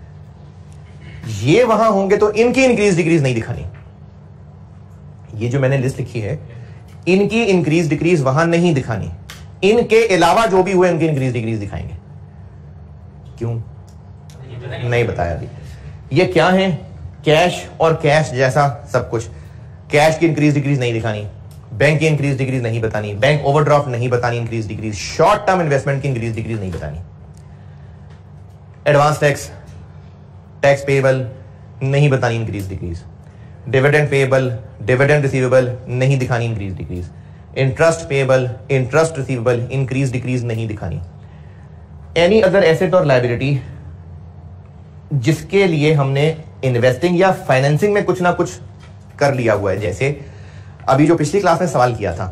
ये वहां होंगे तो इनकी इंक्रीज डिक्रीज नहीं दिखानी। ये जो मैंने लिस्ट लिखी है, इनकी इंक्रीज डिक्रीज वहां नहीं दिखानी, इनके अलावा जो भी हुए उनकी इंक्रीज डिक्रीज दिखाएंगे। क्यों नहीं बताया अभी? ये क्या है? कैश और कैश जैसा सब कुछ। कैश की इंक्रीज डिक्रीज नहीं दिखानी, बैंक की इंक्रीज डिक्रीज नहीं बतानी, बैंक ओवरड्राफ्ट नहीं बतानी increase decrease, short term investment की इंक्रीज डिक्रीज नहीं बतानी, एडवांस टैक्स, टैक्स पेएबल नहीं बतानी increase decrease, dividend payable, dividend receivable नहीं दिखानी increase decrease, interest payable, interest receivable increase decrease नहीं दिखानी। एनी अदर एसेट और लायबिलिटी जिसके लिए हमने इन्वेस्टिंग या फाइनेंसिंग में कुछ ना कुछ कर लिया हुआ है, जैसे अभी जो पिछली क्लास में सवाल किया था,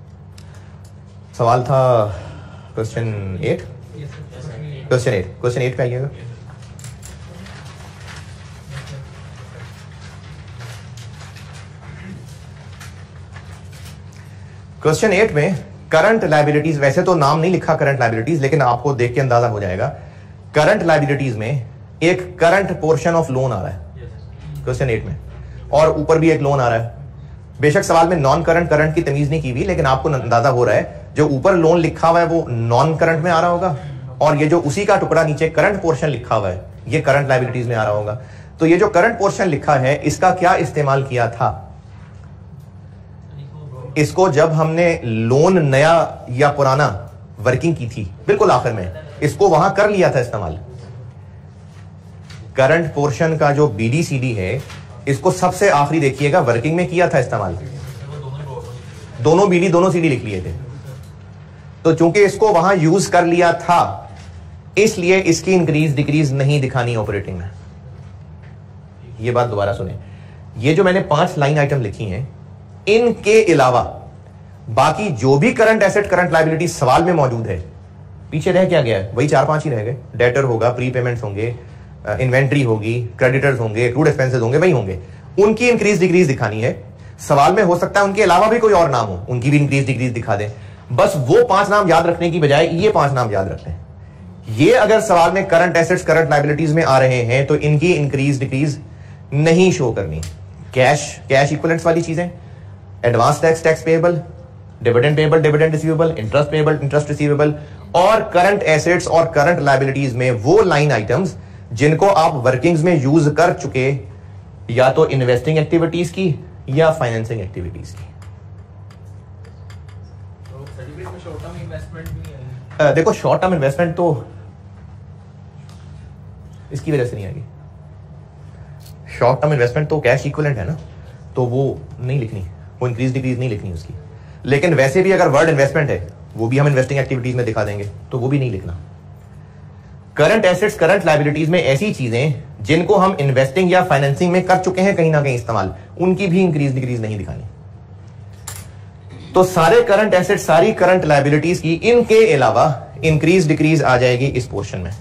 सवाल था question eight, question eight question eight पे आइएगा। क्वेश्चन एट में करंट लायबिलिटीज, वैसे तो नाम नहीं लिखा करंट लायबिलिटीज, लेकिन आपको देख के अंदाजा हो जाएगा। करंट लायबिलिटीज में एक करंट पोर्शन ऑफ लोन आ रहा है क्वेश्चन एट में, और ऊपर भी एक लोन आ रहा है। बेशक सवाल में नॉन करंट करंट की तमीज नहीं की हुई, लेकिन आपको अंदाजा हो रहा है जो ऊपर लोन लिखा हुआ है वो नॉन करंट में आ रहा होगा, और ये जो उसी का टुकड़ा नीचे करंट पोर्शन लिखा हुआ है ये करंट लायबिलिटीज में आ रहा होगा। तो ये जो करंट पोर्शन लिखा है, इसका क्या इस्तेमाल किया था? इसको जब हमने लोन नया या पुराना वर्किंग की थी, बिल्कुल आखिर में, इसको वहां कर लिया था इस्तेमाल। करंट पोर्शन का जो बीडीसीडी है, इसको सबसे आखिरी देखिएगा, वर्किंग में किया था इस्तेमाल। दोनों बीडी दोनों सीडी लिख लिए थे, तो चूंकि इसको वहां यूज कर लिया था, इसलिए इसकी इंक्रीज डिक्रीज नहीं दिखानी ऑपरेटिंग में। ये बात दोबारा सुने, ये जो मैंने पांच लाइन आइटम लिखी हैं, इनके अलावा बाकी जो भी करंट एसेट करंट लायबिलिटी सवाल में मौजूद है, पीछे रह क्या गया है? वही चार पांच ही रह गए। डेटर होगा, प्री पेमेंट्स होंगे, इन्वेंट्री होगी, क्रेडिटर्स होंगे, एक्रूड एक्सपेंसेस होंगे, वही होंगे। उनकी इंक्रीज डिक्रीज दिखानी है। सवाल में हो सकता है उनके अलावा भी कोई और नाम हो, उनकी भी इंक्रीज डिक्रीज दिखा दें। बस वो पांच नाम याद रखने की बजाय ये पांच नाम याद रख लें। ये अगर सवाल में करंट एसेट्स करंट लायबिलिटीज में आ रहे हैं तो इनकी इंक्रीज डिक्रीज नहीं शो करनी। कैश कैश इक्विवेलेंट्स वाली चीजें, advance tax tax payable, dividend payable dividend receivable, interest payable interest receivable, और करंट एसेट्स और करंट लायबिलिटीज में वो लाइन आइटम्स जिनको आप वर्किंग्स में यूज कर चुके, या तो इन्वेस्टिंग एक्टिविटीज की या फाइनेंसिंग एक्टिविटीज की। तो सर्टिफिकेट में शॉर्ट टर्म इन्वेस्टमेंट भी है। देखो शॉर्ट टर्म इन्वेस्टमेंट तो इसकी वजह से नहीं आएगी। शॉर्ट टर्म इन्वेस्टमेंट तो कैश इक्विवेलेंट है ना, तो वो नहीं लिखनी, वो इंक्रीज डिक्रीज नहीं लिखनी उसकी। लेकिन वैसे भी अगर वर्ड इन्वेस्टमेंट है, वो भी हम इन्वेस्टिंग एक्टिविटीज में दिखा देंगे, तो वो भी नहीं लिखना। करंट एसेट्स करंट लायबिलिटीज में ऐसी चीजें जिनको हम इन्वेस्टिंग या फाइनेंसिंग में कर चुके हैं कहीं ना कहीं इस्तेमाल, उनकी भी इंक्रीज डिक्रीज नहीं दिखानी। तो सारे करंट एसेट्स सारी करंट लायबिलिटीज की इनके अलावा इंक्रीज डिक्रीज आ जाएगी इस पोर्शन में।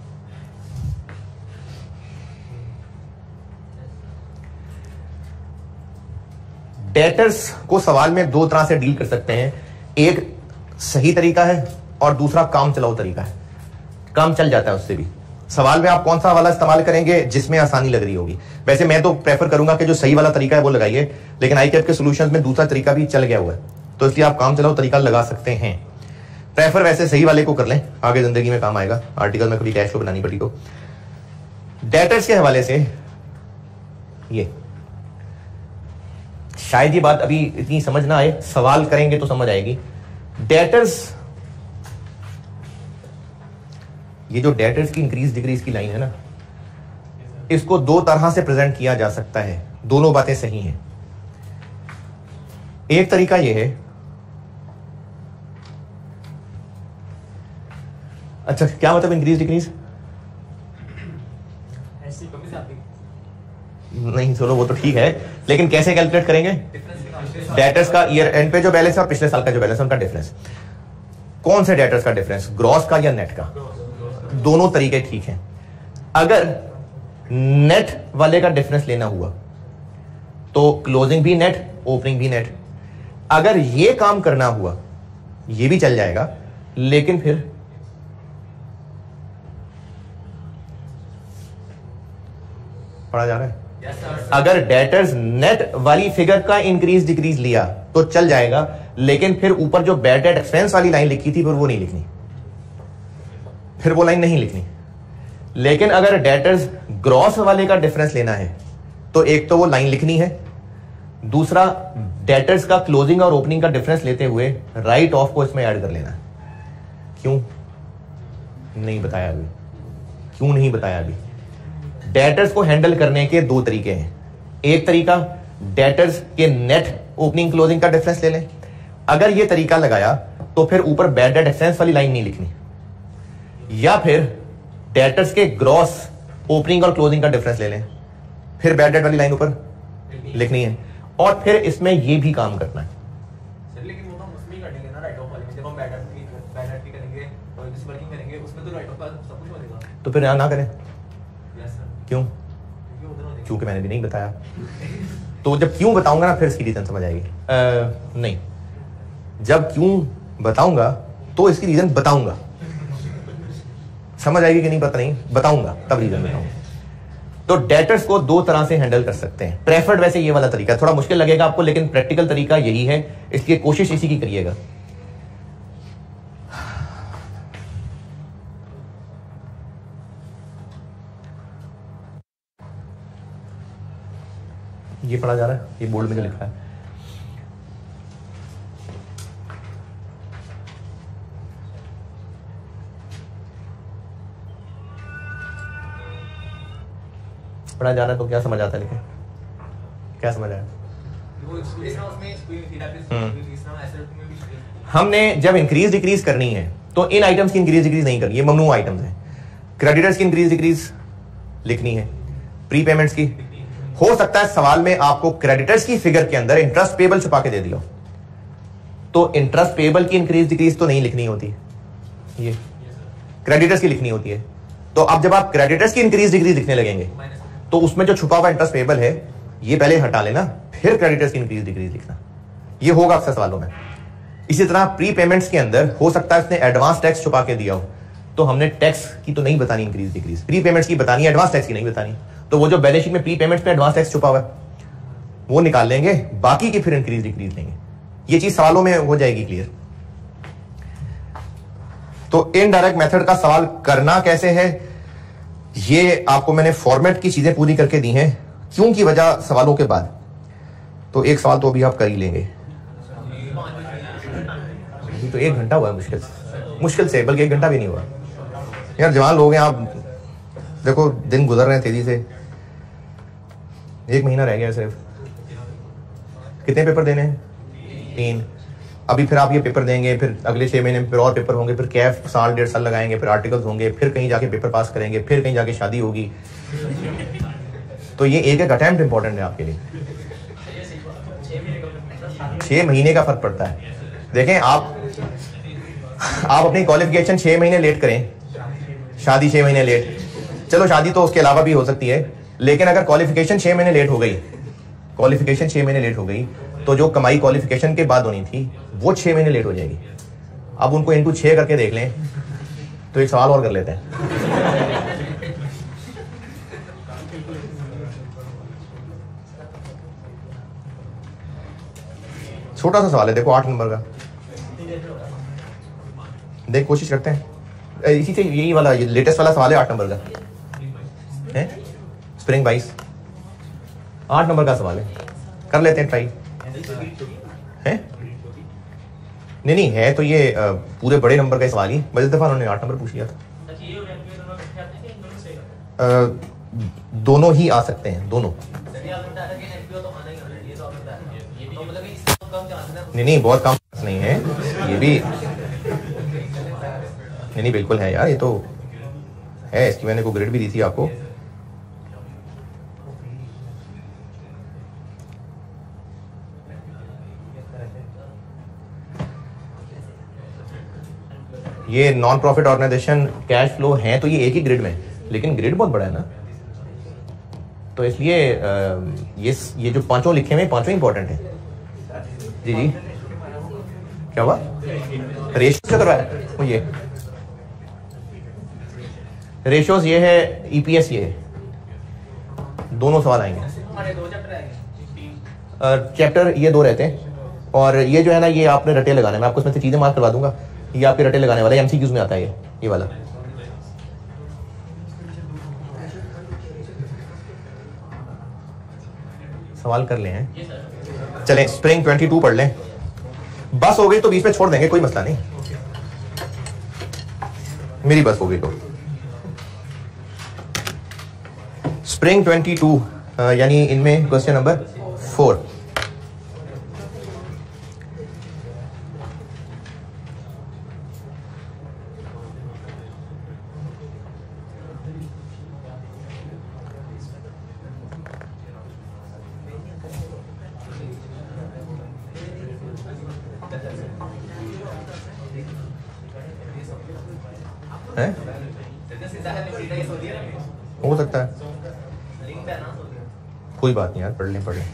डेटर्स को सवाल में दो तरह से डील कर सकते हैं, एक सही तरीका है और दूसरा काम चलाओ तरीका है। काम चल जाता है उससे भी। सवाल में आप कौन सा वाला इस्तेमाल करेंगे जिसमें आसानी लग रही होगी। वैसे मैं तो प्रेफर करूंगा कि जो सही वाला तरीका है वो लगाइए, लेकिन आईकैप के सॉल्यूशंस में दूसरा तरीका भी चल गया हुआ है, तो इसलिए आप काम चलाओ तरीका लगा सकते हैं। प्रेफर वैसे सही वाले को कर लें, आगे जिंदगी में काम आएगा। आर्टिकल में कभी कैश फ्लो बनानी पड़ी तो डेटर्स के हवाले से ये शायद ये बात अभी इतनी समझ ना आए, सवाल करेंगे तो समझ आएगी। डेटर्स, ये जो डेटर्स की इंक्रीज डिक्रीज की लाइन है ना, इसको दो तरह से प्रेजेंट किया जा सकता है, दोनों बातें सही हैं। एक तरीका यह है, अच्छा क्या मतलब इंक्रीज डिक्रीज? नहीं चलो वो तो ठीक है, लेकिन कैसे कैलकुलेट करेंगे? डेटर्स का ईयर एंड पे जो बैलेंस है और पिछले साल का जो बैलेंस है उनका डिफरेंस। कौन से डेटर्स का डिफरेंस, ग्रॉस का या नेट का? दोनों तरीके ठीक हैं। अगर नेट वाले का डिफरेंस लेना हुआ तो क्लोजिंग भी नेट, ओपनिंग भी नेट। अगर ये काम करना हुआ ये भी चल जाएगा, लेकिन फिर पढ़ा जा रहा है? yes, अगर डेटर्स नेट वाली फिगर का इंक्रीज डिक्रीज लिया तो चल जाएगा, लेकिन फिर ऊपर जो बैड डेट एक्सपेंस वाली लाइन लिखी थी फिर वो नहीं लिखनी, फिर वो लाइन नहीं लिखनी। लेकिन अगर डेटर्स ग्रॉस वाले का डिफरेंस लेना है तो एक तो वो लाइन लिखनी है, दूसरा डेटर्स का क्लोजिंग और ओपनिंग का डिफरेंस लेते हुए राइट ऑफ को इसमें ऐड कर लेना है। क्यों नहीं बताया अभी? क्यों नहीं बताया अभी? डेटर्स को हैंडल करने के दो तरीके हैं। एक तरीका डेटर्स के नेट ओपनिंग क्लोजिंग का डिफरेंस ले लें। अगर यह तरीका लगाया तो फिर ऊपर बैड डेट एक्सपेंस वाली लाइन नहीं लिखनी, या फिर डेटर्स के ग्रॉस ओपनिंग और क्लोजिंग का डिफरेंस ले लें, फिर बैड डेट वाली लाइन ऊपर लिखनी है, और फिर इसमें यह भी काम करना है। लेकिन वो हम उसमें करेंगे ना, राइट ऑफ वाले में जब हम बैड डेट की बैड डेट की करेंगे और इस वर्किंग करेंगे उसमें तो राइट ऑफ का सब कुछ मिलेगा। तो फिर यहां ना करें। क्यों? क्योंकि मैंने भी नहीं बताया। तो जब क्यों बताऊंगा ना फिर इसकी रीजन समझ आएगी। आ, नहीं, जब क्यों बताऊंगा तो इसकी रीजन बताऊंगा, समझ आएगी कि नहीं? पता नहीं, बताऊंगा तब रीजन बताऊंगा। तो डेटर्स को दो तरह से हैंडल कर सकते हैं। प्रेफर्ड वैसे ये वाला तरीका थोड़ा मुश्किल लगेगा आपको, लेकिन प्रैक्टिकल तरीका यही है, इसलिए कोशिश इसी की करिएगा। ये पढ़ा जा रहा है, ये बोर्ड में जो लिखा है। पढ़ा जा रहा है तो क्या समझ आता है? लिखे क्या समझ आया? हमने जब इंक्रीज डिक्रीज करनी है तो इन आइटम्स की इंक्रीज डिक्रीज नहीं करनी, ये ममनू आइटम्स हैं। क्रेडिटर्स की इंक्रीज डिक्रीज लिखनी है, प्री पेमेंट्स की। हो सकता है सवाल में आपको क्रेडिटर्स की फिगर के अंदर इंटरेस्ट पेबल छुपा के दे दिया, तो इंटरेस्ट पेबल की इंक्रीज डिक्रीज तो नहीं लिखनी होती, ये क्रेडिटर्स की लिखनी होती है। तो अब जब आप क्रेडिटर्स की इंक्रीज डिक्रीज लिखने लगेंगे तो उसमें जो छुपा हुआ इंटरेस्ट पेबल है ये पहले हटा लेना, फिर क्रेडिटर्स की इंक्रीज डिक्रीज लिखना। ये होगा अक्सर सवालों में। इसी तरह प्री पेमेंट्स के अंदर हो सकता है उसने एडवांस टैक्स छुपा के दिया हो, तो हमने टैक्स की तो नहीं बतानी इंक्रीज डिक्रीज, प्री पेमेंट्स की बतानी, एडवांस टैक्स की नहीं बतानी। तो वो जो बैलेंस शीट में प्री पेमेंट्स पे एडवांस टैक्स छुपा हुआ है वो निकाल लेंगे, बाकी की फिर इंक्रीज डिक्रीज लेंगे। ये चीज सवालों में हो जाएगी क्लियर। तो इनडायरेक्ट मेथड का सवाल करना कैसे है, ये आपको मैंने फॉर्मेट की चीजें पूरी करके दी हैं, क्यों की वजह सवालों के बाद। तो एक सवाल तो अभी आप कर ही लेंगे, तो एक घंटा हुआ है मुश्किल से, मुश्किल से बल्कि एक घंटा भी नहीं हुआ यार। जवान लोग हैं आप, देखो दिन गुजर रहे हैं तेजी से, एक महीना रह गया सिर्फ। कितने पेपर देने हैं? तीन। अभी फिर आप ये पेपर देंगे, फिर अगले छह महीने में फिर और पेपर होंगे, फिर कैफ साल डेढ़ साल लगाएंगे, फिर आर्टिकल्स होंगे, फिर कहीं जाके पेपर पास करेंगे, फिर कहीं जाके शादी होगी। तो ये एक एक अटेम्प्ट इंपॉर्टेंट है आपके लिए। छह महीने का फर्क पड़ता है। देखें आप आप अपनी क्वालिफिकेशन छह महीने लेट करें, शादी छह महीने लेट, चलो शादी तो उसके अलावा भी हो सकती है, लेकिन अगर क्वालिफिकेशन छह महीने लेट हो गई, क्वालिफिकेशन छह महीने लेट हो गई तो जो कमाई क्वालिफिकेशन के बाद होनी थी वो छह महीने लेट हो जाएगी। अब उनको इंटू छह करके देख लें तो एक सवाल और कर लेते हैं। छोटा सा सवाल है, देखो आठ नंबर का, देख कोशिश करते हैं। इसी से यही वाला लेटेस्ट वाला सवाल है आठ नंबर का। है स्प्रिंग बाईस, आठ नंबर का सवाल है, कर लेते हैं ट्राई। है नहीं नहीं है तो ये आ, पूरे बड़े नंबर का सवाल ही, बस इस दफा उन्होंने आठ नंबर पूछ लिया था। आ, दोनों ही आ सकते हैं, दोनों। नहीं नहीं बहुत कम नहीं है ये भी, नहीं नहीं बिल्कुल है यार, ये तो है, इसकी मैंने को ग्रेड भी दी थी आपको। ये non profit organisation cash flow है तो ये एक ही ग्रिड में, लेकिन ग्रिड बहुत बड़ा है ना, तो इसलिए ये ये जो पांचों लिखे हुए पांचों इंपॉर्टेंट है। जी जी क्या हुआ, रेशियो करवाया वो, ये रेशियोज ये है, ईपीएस ये है, दोनों सवाल आएंगे। चैप्टर ये दो रहते हैं, और ये जो है ना ये आपने रटे लगाने में, आपको इसमें से चीजें मार्क करवा दूंगा, ये आपके रटे लगाने वाला एमसीक्यूज में आता है, ये ये वाला। सवाल कर ले हैं, चलें स्प्रिंग बाईस पढ़ लें, बस हो गई तो बीच में छोड़ देंगे, कोई मसला नहीं, मेरी बस हो गई तो। स्प्रिंग बाईस यानी इनमें क्वेश्चन नंबर फोर, है हो सकता है, कोई बात नहीं यार, पढ़ लें पढ़ लें।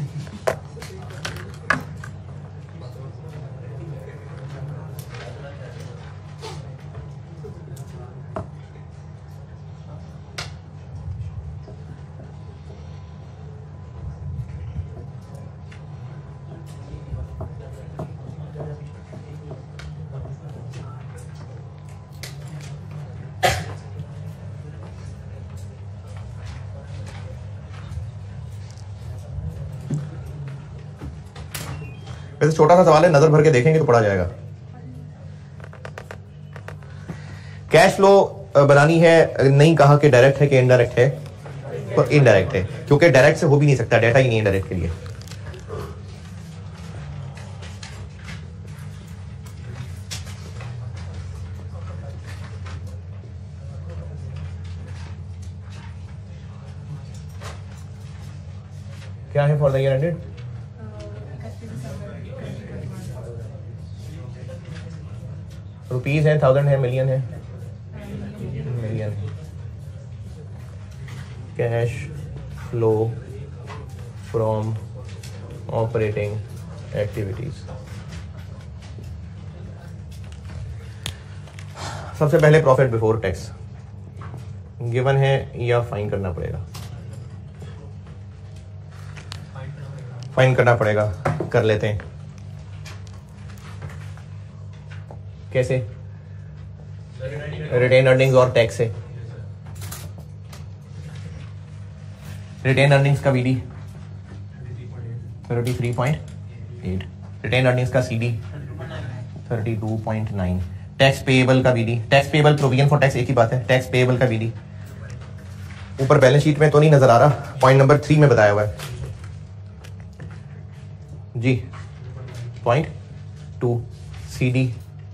वैसे छोटा सा सवाल है, नजर भर के देखेंगे तो पढ़ा जाएगा। कैश फ्लो बनानी है, नहीं कहा कि डायरेक्ट है कि इनडायरेक्ट है, तो इनडायरेक्ट है, क्योंकि डायरेक्ट से हो भी नहीं सकता, डाटा ही नहीं है डायरेक्ट के लिए। क्या है for the year ended, rupees है, थाउजेंड है, मिलियन है, मिलियन है। Cash flow from operating activities, सबसे पहले प्रॉफिट बिफोर टैक्स गिवन है या फाइन करना पड़ेगा, फाइन करना पड़ेगा, कर लेते हैं। कैसे, रिटेन अर्निंग्स और टैक्स से। रिटेन अर्निंग्स का BD thirty three point eight, retained earnings का CD thirty two point nine, tax payable का BD, tax payable provision for tax एक ही बात है, टैक्स पेएबल का वीडी ऊपर बैलेंस शीट में तो नहीं नजर आ रहा, पॉइंट नंबर थ्री में बताया हुआ है जी, point two CD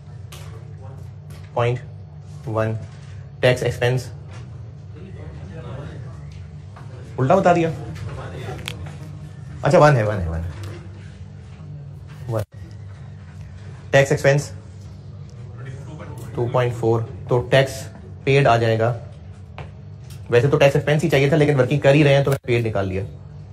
point one, tax expense उल्टा बता दिया, अच्छा वन है, वन है, one one, tax expense two point four, तो टैक्स पेड आ जाएगा, वैसे तो टैक्स एक्सपेंस ही चाहिए था लेकिन वर्किंग कर ही रहे हैं तो मैं पेड निकाल लिया।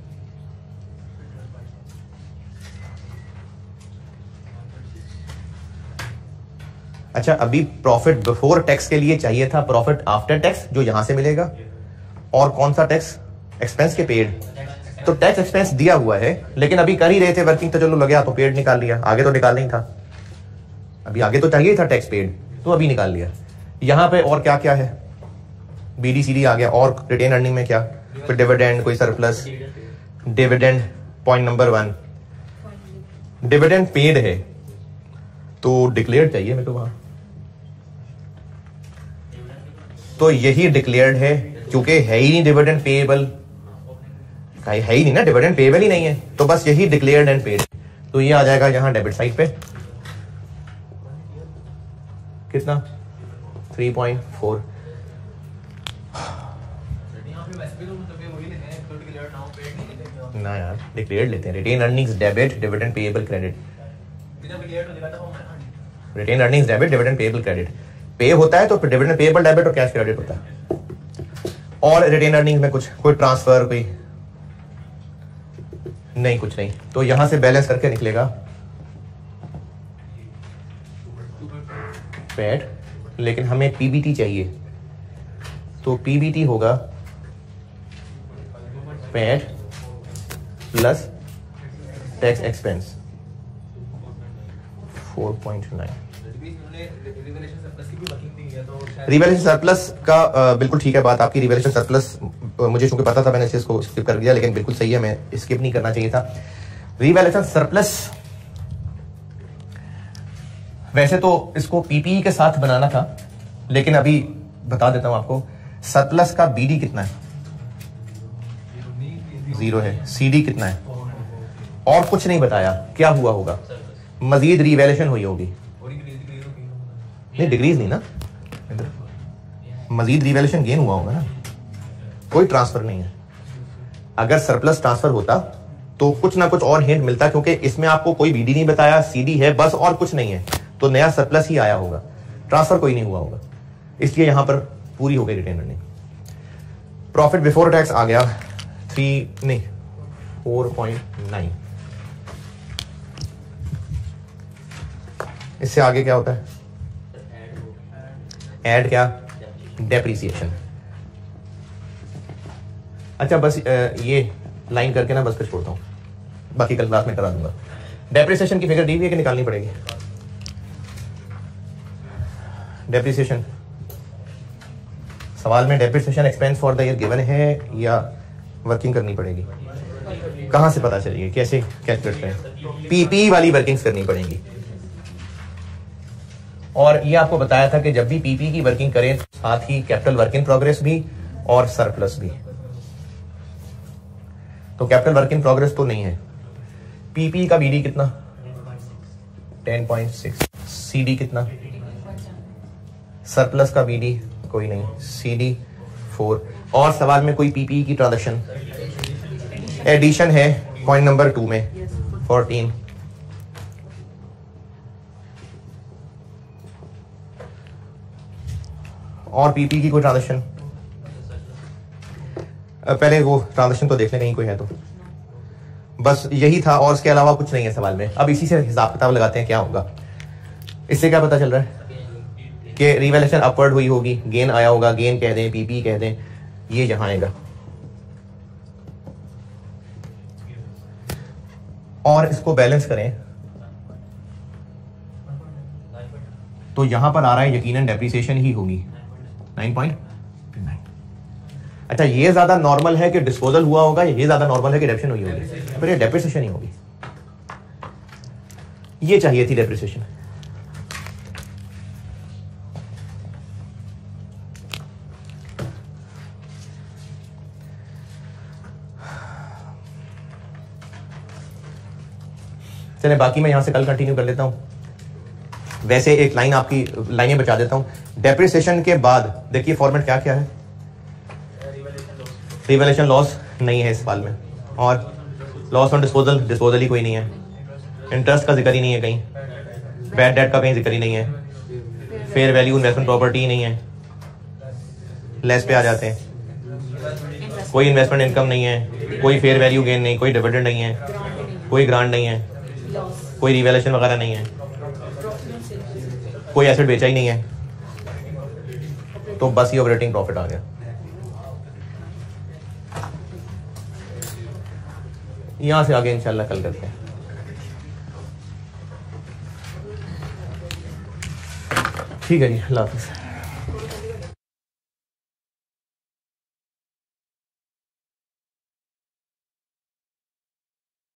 अच्छा अभी प्रॉफिट बिफोर टैक्स के लिए चाहिए था प्रॉफिट आफ्टर टैक्स जो यहां से मिलेगा, और कौन सा टैक्स, एक्सपेंस के पेड, तो टैक्स एक्सपेंस दिया हुआ है लेकिन अभी कर ही रहे थे वर्किंग, तो चलो लगे तो पेड निकाल लिया, आगे तो निकाल नहीं था, अभी आगे तो चाहिए था टैक्स पेड तो अभी निकाल लिया। यहां पे और क्या क्या है, बी डी सी डी आ गया। और रिटेन अर्निंग में क्या, कोई डिविडेंड, कोई surplus. Dividend point number one, dividend paid है तो डिक्लेयर चाहिए मेरे को वहां, तो यही डिक्लेयर्ड है क्योंकि है ही नहीं डिविडेंड पेएबल, है ही नहीं ना, डिविडेंड पेएबल ही नहीं है, तो बस यही डिक्लेयर्ड एंड पेड। तो ये आ जाएगा यहां डेबिट साइड पे कितना थ्री पॉइंट फोर। ना यार डिक्लेयर्ड लेते हैं, retained earnings debit dividend payable credit, retained earnings debit dividend payable credit, pay होता है तो डिविडेंड पेएबल डेबिट और कैश क्रेडिट होता है। और रिटेन अर्निंग्स में कुछ कोई ट्रांसफर कोई नहीं, कुछ नहीं, तो यहां से बैलेंस करके निकलेगा पैट, लेकिन हमें पीबीटी चाहिए, तो पीबीटी होगा PAT plus tax expense four point nine. Revaluation surplus का आ, बिल्कुल ठीक है बात आपकी। रिवैल्यूएशन सरप्लस मुझे चूंकि पता था मैंने इसको स्किप कर दिया, लेकिन बिल्कुल सही है, मैं स्किप नहीं करना चाहिए था। रिवैल्यूएशन सरप्लस वैसे तो इसको पीपीई के साथ बनाना था, लेकिन अभी बता देता हूं आपको। सरप्लस का बीडी कितना है, जीरो है। सीडी कितना है, और कुछ नहीं बताया। क्या हुआ होगा, मजीद रिवैल्यूएशन हुई होगी, नहीं डिक्रीज नहीं ना, मजीद रिवैल्यूएशन गेन हुआ होगा ना, कोई ट्रांसफर नहीं है। अगर सरप्लस ट्रांसफर होता तो कुछ ना कुछ और हिंट मिलता, क्योंकि इसमें आपको कोई बीडी नहीं बताया, सीडी है बस और कुछ नहीं है, तो नया सरप्लस ही आया होगा, ट्रांसफर कोई नहीं हुआ होगा, इसलिए यहां पर पूरी हो गई retained earning. Profit before tax आ गया थ्री नहीं फोर पॉइंट नाइन। इससे आगे क्या होता है, ऐड क्या, डेप्रिसिएशन। अच्छा बस ये लाइन करके ना बस फिर छोड़ता हूं, बाकी कल क्लास में करा दूंगा। डेप्रिसिएशन की फिगर दी हुई है कि निकालनी पड़ेगी, डेप्रिसिएशन सवाल में depreciation expense for the year given है या वर्किंग करनी पड़ेगी, कहां से पता चलेगी, कैसे कैलकुलेट करें, पीपी वाली वर्किंग्स करनी पड़ेगी। और ये आपको बताया था कि जब भी पीपी की वर्किंग करें साथ ही कैपिटल वर्क इन प्रोग्रेस भी और सरप्लस भी। तो कैपिटल वर्क इन प्रोग्रेस तो नहीं है। पीपी का बीडी कितना टेन पॉइंट सिक्स, सीडी कितना, सरप्लस का बीडी कोई नहीं, सीडी फोर। और सवाल में कोई पीपी की ट्रांजैक्शन एडिशन है पॉइंट नंबर टू में फोर्टीन। और पीपी की कोई ट्रांजैक्शन, पहले वो ट्रांजैक्शन तो देख लें कहीं कोई है तो, बस यही था और इसके अलावा कुछ नहीं है सवाल में। अब इसी से हिसाब किताब लगाते हैं क्या होगा। इससे क्या पता चल रहा है कि रिवैल्यूएशन अपवर्ड हुई होगी, गेन आया होगा, गेन कह दें, पीपी कह दें, ये यहां आएगा। और इसको बैलेंस करें तो यहां पर आ रहा है यकीनन डेप्रिसिएशन ही होगी नाइन पॉइंट नाइन। अच्छा ये ज्यादा नॉर्मल है कि डिस्पोजल हुआ होगा, ये ज्यादा नॉर्मल है कि डेप्रिसिएशन हुई होगी, फिर ये डेप्रिसिएशन ही होगी। ये चाहिए थी डेप्रिसिएशन। चले बाकी मैं यहां से कल कंटिन्यू कर लेता हूं। वैसे एक लाइन आपकी लाइनें बचा देता हूं। डेप्रिसिएशन के बाद देखिए फॉर्मेट क्या क्या है, रिवैल्यूएशन लॉस नहीं है इस सवाल में, और लॉस ऑन डिस्पोजल डिस्पोजल ही कोई नहीं है, इंटरेस्ट का जिक्र ही नहीं है कहीं, बैड डेट का कहीं जिक्र ही नहीं है, फेयर वैल्यू इन्वेस्टमेंट प्रॉपर्टी ही नहीं है, लेस पे आ जाते हैं, कोई इन्वेस्टमेंट इनकम नहीं है, कोई फेयर वैल्यू गेन नहीं, कोई डिविडेंड नहीं है, कोई ग्रांट नहीं है, कोई रिवैल्यूएशन वगैरह नहीं है, कोई एसेट बेचा ही नहीं है, तो बस ये ऑपरेटिंग प्रॉफिट आ गया। यहां से आगे इंशाल्लाह कल करते हैं। ठीक है जी, अल्लाह हाफिज़।